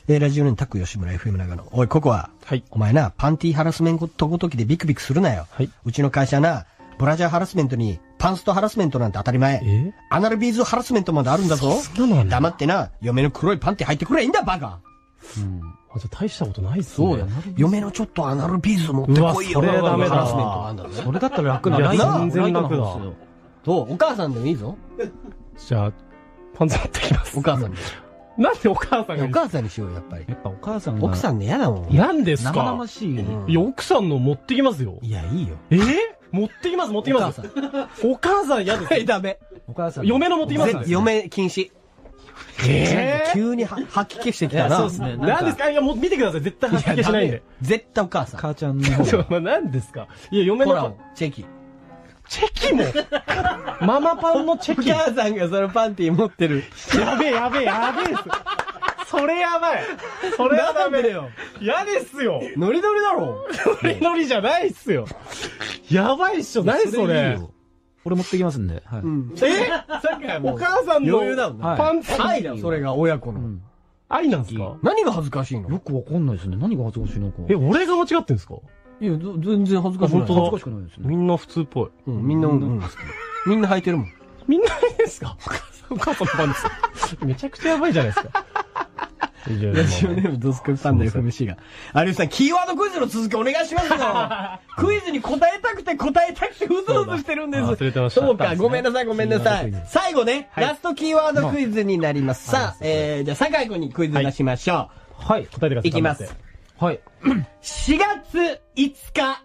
ラジオネームタック吉村 FM 長野。おい、ここは。 はい。 お前な、パンティーハラスメントごときでビクビクするなよ。 はい。 うちの会社な、ブラジャーハラスメントに、パンストハラスメントなんて当たり前。アナルビーズハラスメントまであるんだぞ。黙ってな、嫁の黒いパンティ履いてくれいいんだ、バカ。 あ、じゃあ大したことないっすね。 そうだ。嫁のちょっとアナルビーズ持ってこいよ。 それダメだ。 ハラスメントなんだね。 それだったら楽なんだ。 全然楽だ。 どうお母さんでもいいぞ。 じゃあ、パンツ持ってきます。 お母さんで。 なんでお母さんがお母さんにしようよ、やっぱり。 やっぱお母さんが。 奥さんで嫌だもん。 なんですか生々しい。 いや、奥さんの持ってきますよ。 いや、いいよ。 持ってきます、持ってきます。お母さん嫌です。 ダメ。 お母さん。 嫁の持ってきます。 嫁禁止。急に吐き消してきたな。 そうですね。 何ですか？いや、もう見てください。絶対吐き消しないんで。 絶対お母さん。 母ちゃんの方。 何ですか？いや、嫁の。 チェキ。 チェキもママパンのチェキ。 お母さんがそのパンティ持ってる。 やべえです。それやばい。それはダメだよ。嫌ですよ。 ノリノリだろ。 ノリノリじゃないっすよ。やばいっしょ。何それ。 俺持ってきますんで。はい。 さっきお母さんのパンツ。 愛だ、それが親子の。 愛なんすか？ 何が恥ずかしいの？ よくわかんないですね。何が恥ずかしいのか。 俺が間違ってんすか？ いや、全然恥ずかしくない。 恥ずかしくないですね。 みんな普通っぽい。 みんな履いてるもん。 みんな履いてるんすか？お母さんのパンツ。めちゃくちゃやばいじゃないですか。ラジオネームドスコイパンダ FMC が。有吉さん、キーワードクイズの続きお願いしますよ。クイズに答えたくてうずうずしてるんです。 忘れてました。 そうか、ごめんなさい。最後ね、ラストキーワードクイズになります。さあ、じゃあ、酒井君にクイズ出しましょう。はい、答えてください。 いきます。はい。4月5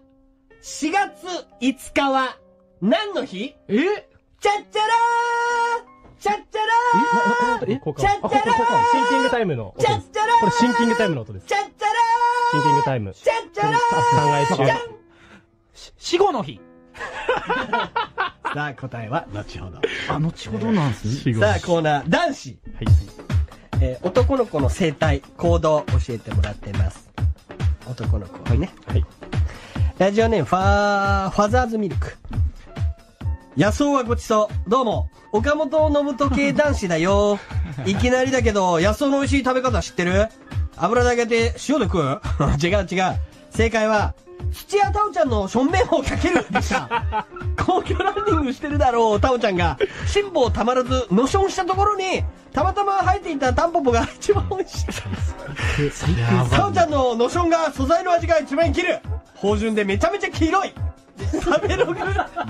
日は何の日？チャッチャラーチャッチャラーチャッチャラーシンキングタイムの。 チャッチャラーこれシンキングタイムの音です。 チャッチャラーシンキングタイム。 チャッチャラー考え中。 死後の日。 さあ、答えは後ほど。 後ほどなんですね。 さあ、コーナー、男子。男の子の生態、行動を教えてもらっています。男の子ね。はい。ラジオネーム、ファザーズミルク。野草はごちそう。どうも。岡本信人系男子だよ。いきなりだけど、野草の美味しい食べ方知ってる？油で揚げて塩で食う？違う。正解は、土屋太鳳ちゃんのしょんべんをかけるでした。皇居ランニングしてるだろう太鳳ちゃんが、辛抱たまらず、のしょんしたところに、たまたま生えていたタンポポが一番美味しい。太鳳ちゃんののしょんが素材の味が一番生きる。芳醇でめちゃめちゃ黄色い。食べログ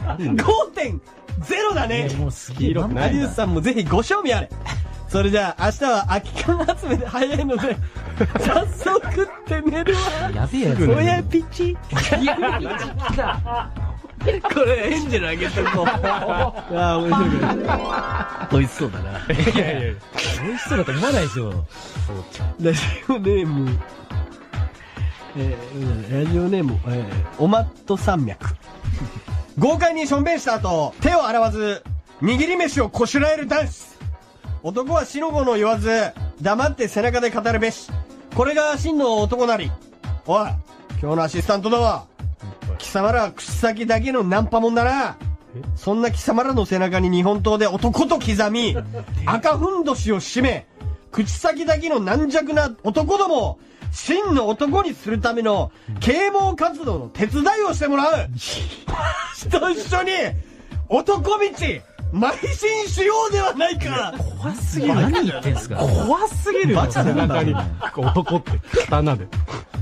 5.0 だね。 もう好き色ない。 有吉さんもぜひご賞味あれ。それじゃあ明日は空き缶集めで早いので早速って寝るわ。 やべえやつ。 親ピチ。これエンジェルあげてこう。ああ面白いけど。美味しそうだな。 いや美味しそうだと思わないですよ。 ラジオネーム。ラジオネーム、おまっと山脈。豪快にしょんべんした後、手を洗わず、握り飯をこしらえる男子。男は死の子の言わず、黙って背中で語るべし。これが真の男なり。おい、今日のアシスタントだわ。貴様らは口先だけのナンパもんだな。そんな貴様らの背中に日本刀で男と刻み、赤ふんどしを締め、口先だけの軟弱な男どもを、真の男にするための啓蒙活動の手伝いをしてもらう。と一緒に男道邁進しようではないか。 怖すぎる。何言ってんすか。 怖すぎるよ。背中に男って刀で。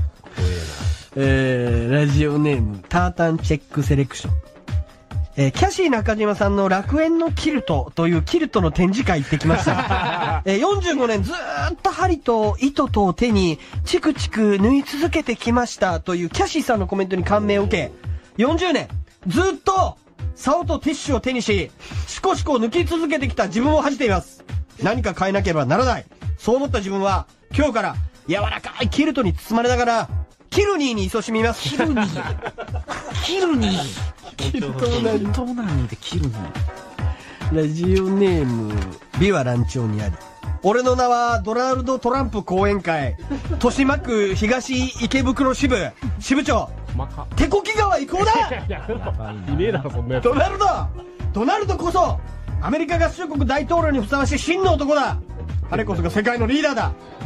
ラジオネームタータンチェックセレクション。キャシー中島さんの楽園のキルトというキルトの展示会行ってきました。45年ずーっと針と糸と手にチクチク縫い続けてきましたというキャシーさんのコメントに感銘を受け、40年ずっと竿とティッシュを手にし、シコシコ抜き続けてきた自分を恥じています。何か変えなければならない。そう思った自分は今日から柔らかいキルトに包まれながらキルニーに勤しみます。 キルニーキルニーキルトナニーでキルニー。ラジオネーム美は乱調にあり。俺の名はドナルド・トランプ講演会豊島区東池袋支部支部長手こき川行こうだ。 いねえだろそんなやつ。 ドナルドこそアメリカ合衆国大統領にふさわしい真の男だ。彼こそが世界のリーダーだ。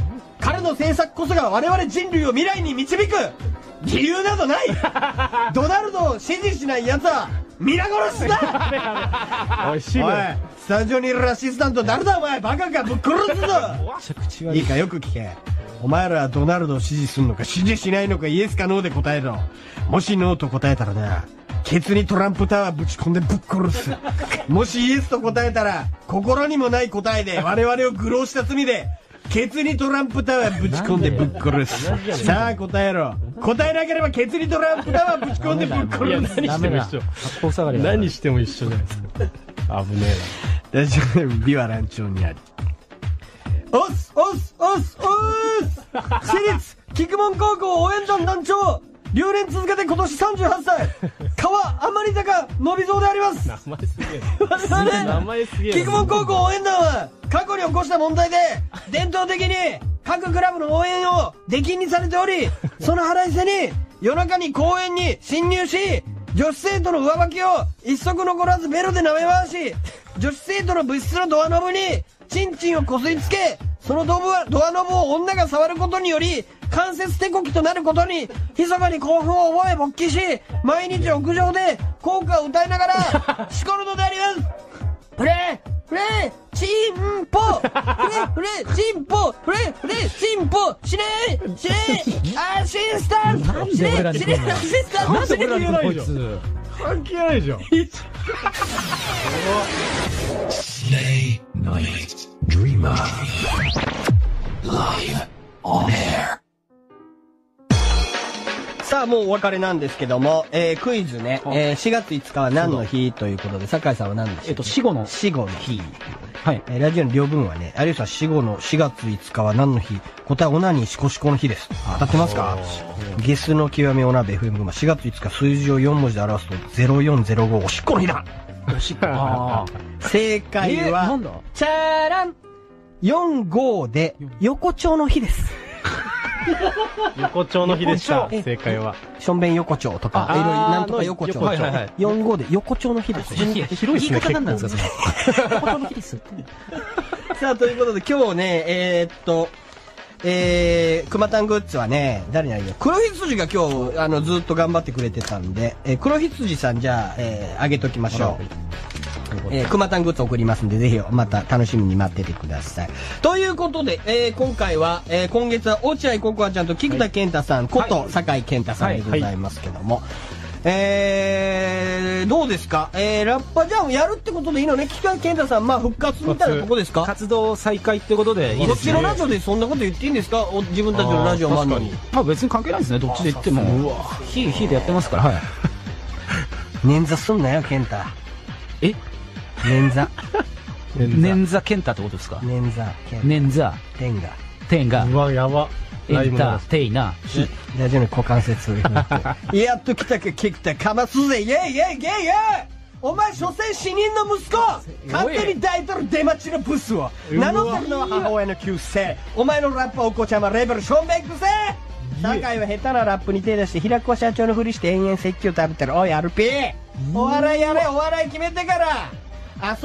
彼の政策こそが我々人類を未来に導く理由などないドナルドを支持しない奴は皆殺しだおい、シブ。 おい、スタジオにいるアシスタント誰だお前、バカか、ぶっ殺すぞいいか、よく聞け。お前らはドナルドを支持するのか支持しないのか、イエスかノーで答えろ。もしノーと答えたらな、ケツにトランプタワーぶち込んでぶっ殺す。もしイエスと答えたら、心にもない答えで我々を愚弄した罪でケツにトランプタワーぶち込んでぶっ殺す。さあ答えろ。答えなければケツにトランプタワーぶち込んでぶっ殺す。 何しても一緒。 八方塞がりだ。 何しても一緒じゃないですか。危ねラジオネームビワランチョンにあり。おっすおっすおっすおっす私立菊門高校応援団団長留年続けて今年38歳川余坂のびぞうでありますえな。名前すげえ我な。名 々 前すげえな。 菊門高校応援団は過去に起こした問題で伝統的に各クラブの応援を出禁にされており、その腹いせに夜中に公園に侵入し、女子生徒の上履きを一足残らずベロで舐め回し、女子生徒の部室のドアノブにチンチンをこすりつけ、そのドアノブを女が触ることにより関節手こきとなることに密かに興奮を覚え勃起し、毎日屋上で校歌を歌いながらしこるのであります。フレフレチンポフレフレチンポフレフレチンポシレシレアシスタントシレシレアシスタントなんで俺らにこいこいつ。関係ないじゃん。 Slay Night Dreamer. Live on air. さあもうお別れなんですけども、クイズね、4月5日は何の日ということで、酒井さんは何でしょう。 死後の。 死後の日。 はい。 ラジオの両分はね、有吉さん死後の4月5日は何の日？答えオナニーシコシコの日です。当たってますか？ゲスの極みお鍋 FM 群馬4月5日数字を4文字で表すと0405おしっこの日だ。 おしっこ。あ正解は、 なんだチャーラン45で横丁の日です。 横丁の日でした。正解は。 しょんべん横丁とか、いろいろなんとか横丁。 はいはいはい 45で横丁の日です。 いや、広いですね。言い方なんなんですか、それ。横丁の日です。 さあ、ということで今日ね、熊タングッズはね、誰にあげよう。黒羊が今日、ずっと頑張ってくれてたんで、黒羊さんじゃあ、あげときましょう。熊タングッズ送りますんで、ぜひまた楽しみに待っててください。ということで、今回は、今月は落合ココアちゃんと菊田健太さんこと酒井健太さんでございますけども、どうですか？ラッパじゃあやるってことでいいのね。菊田健太さん、まあ復活みたいなとこですか？ 活動再開ってことでいいどっですね。 ちのラジオでそんなこと言っていいんですか？自分たちのラジオもあんのに。 まあ別に関係ないですね。どっちで言っても。ヒーでやってますから。はい。 捻挫すんなよ、健太。 え？ 捻挫。 捻挫健太ってことですか？ 捻挫。 捻挫。 天が。 天が。 うわ、やば。 エンターテイナー。 ラジオの股関節。やっと来たか、菊田、かますぜ。イェイイェイイェイイェイお前、所詮死人の息子勝手に抱いとる出待ちのブスを名乗ってるのは母親の旧姓。お前のラッパーお子ちゃまレベルションベックせ酒井は下手なラップに手出して平子社長のふりして延々説教食べてる。おい、アルピーお笑いやれ、お笑い決めてから遊べ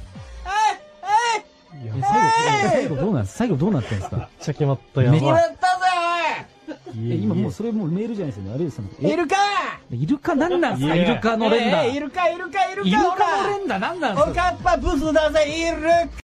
最後どうなんです？最後どうなってんですか？ めっちゃ決まった、やばい。 決まったぜ今もうそれもうメールじゃないですよね。有吉さんの。 おいイルカイルカなんなんすか？イルカの連打。 イルカイルカの連打なんなんすか？ おかっぱブスだぜ、イルカ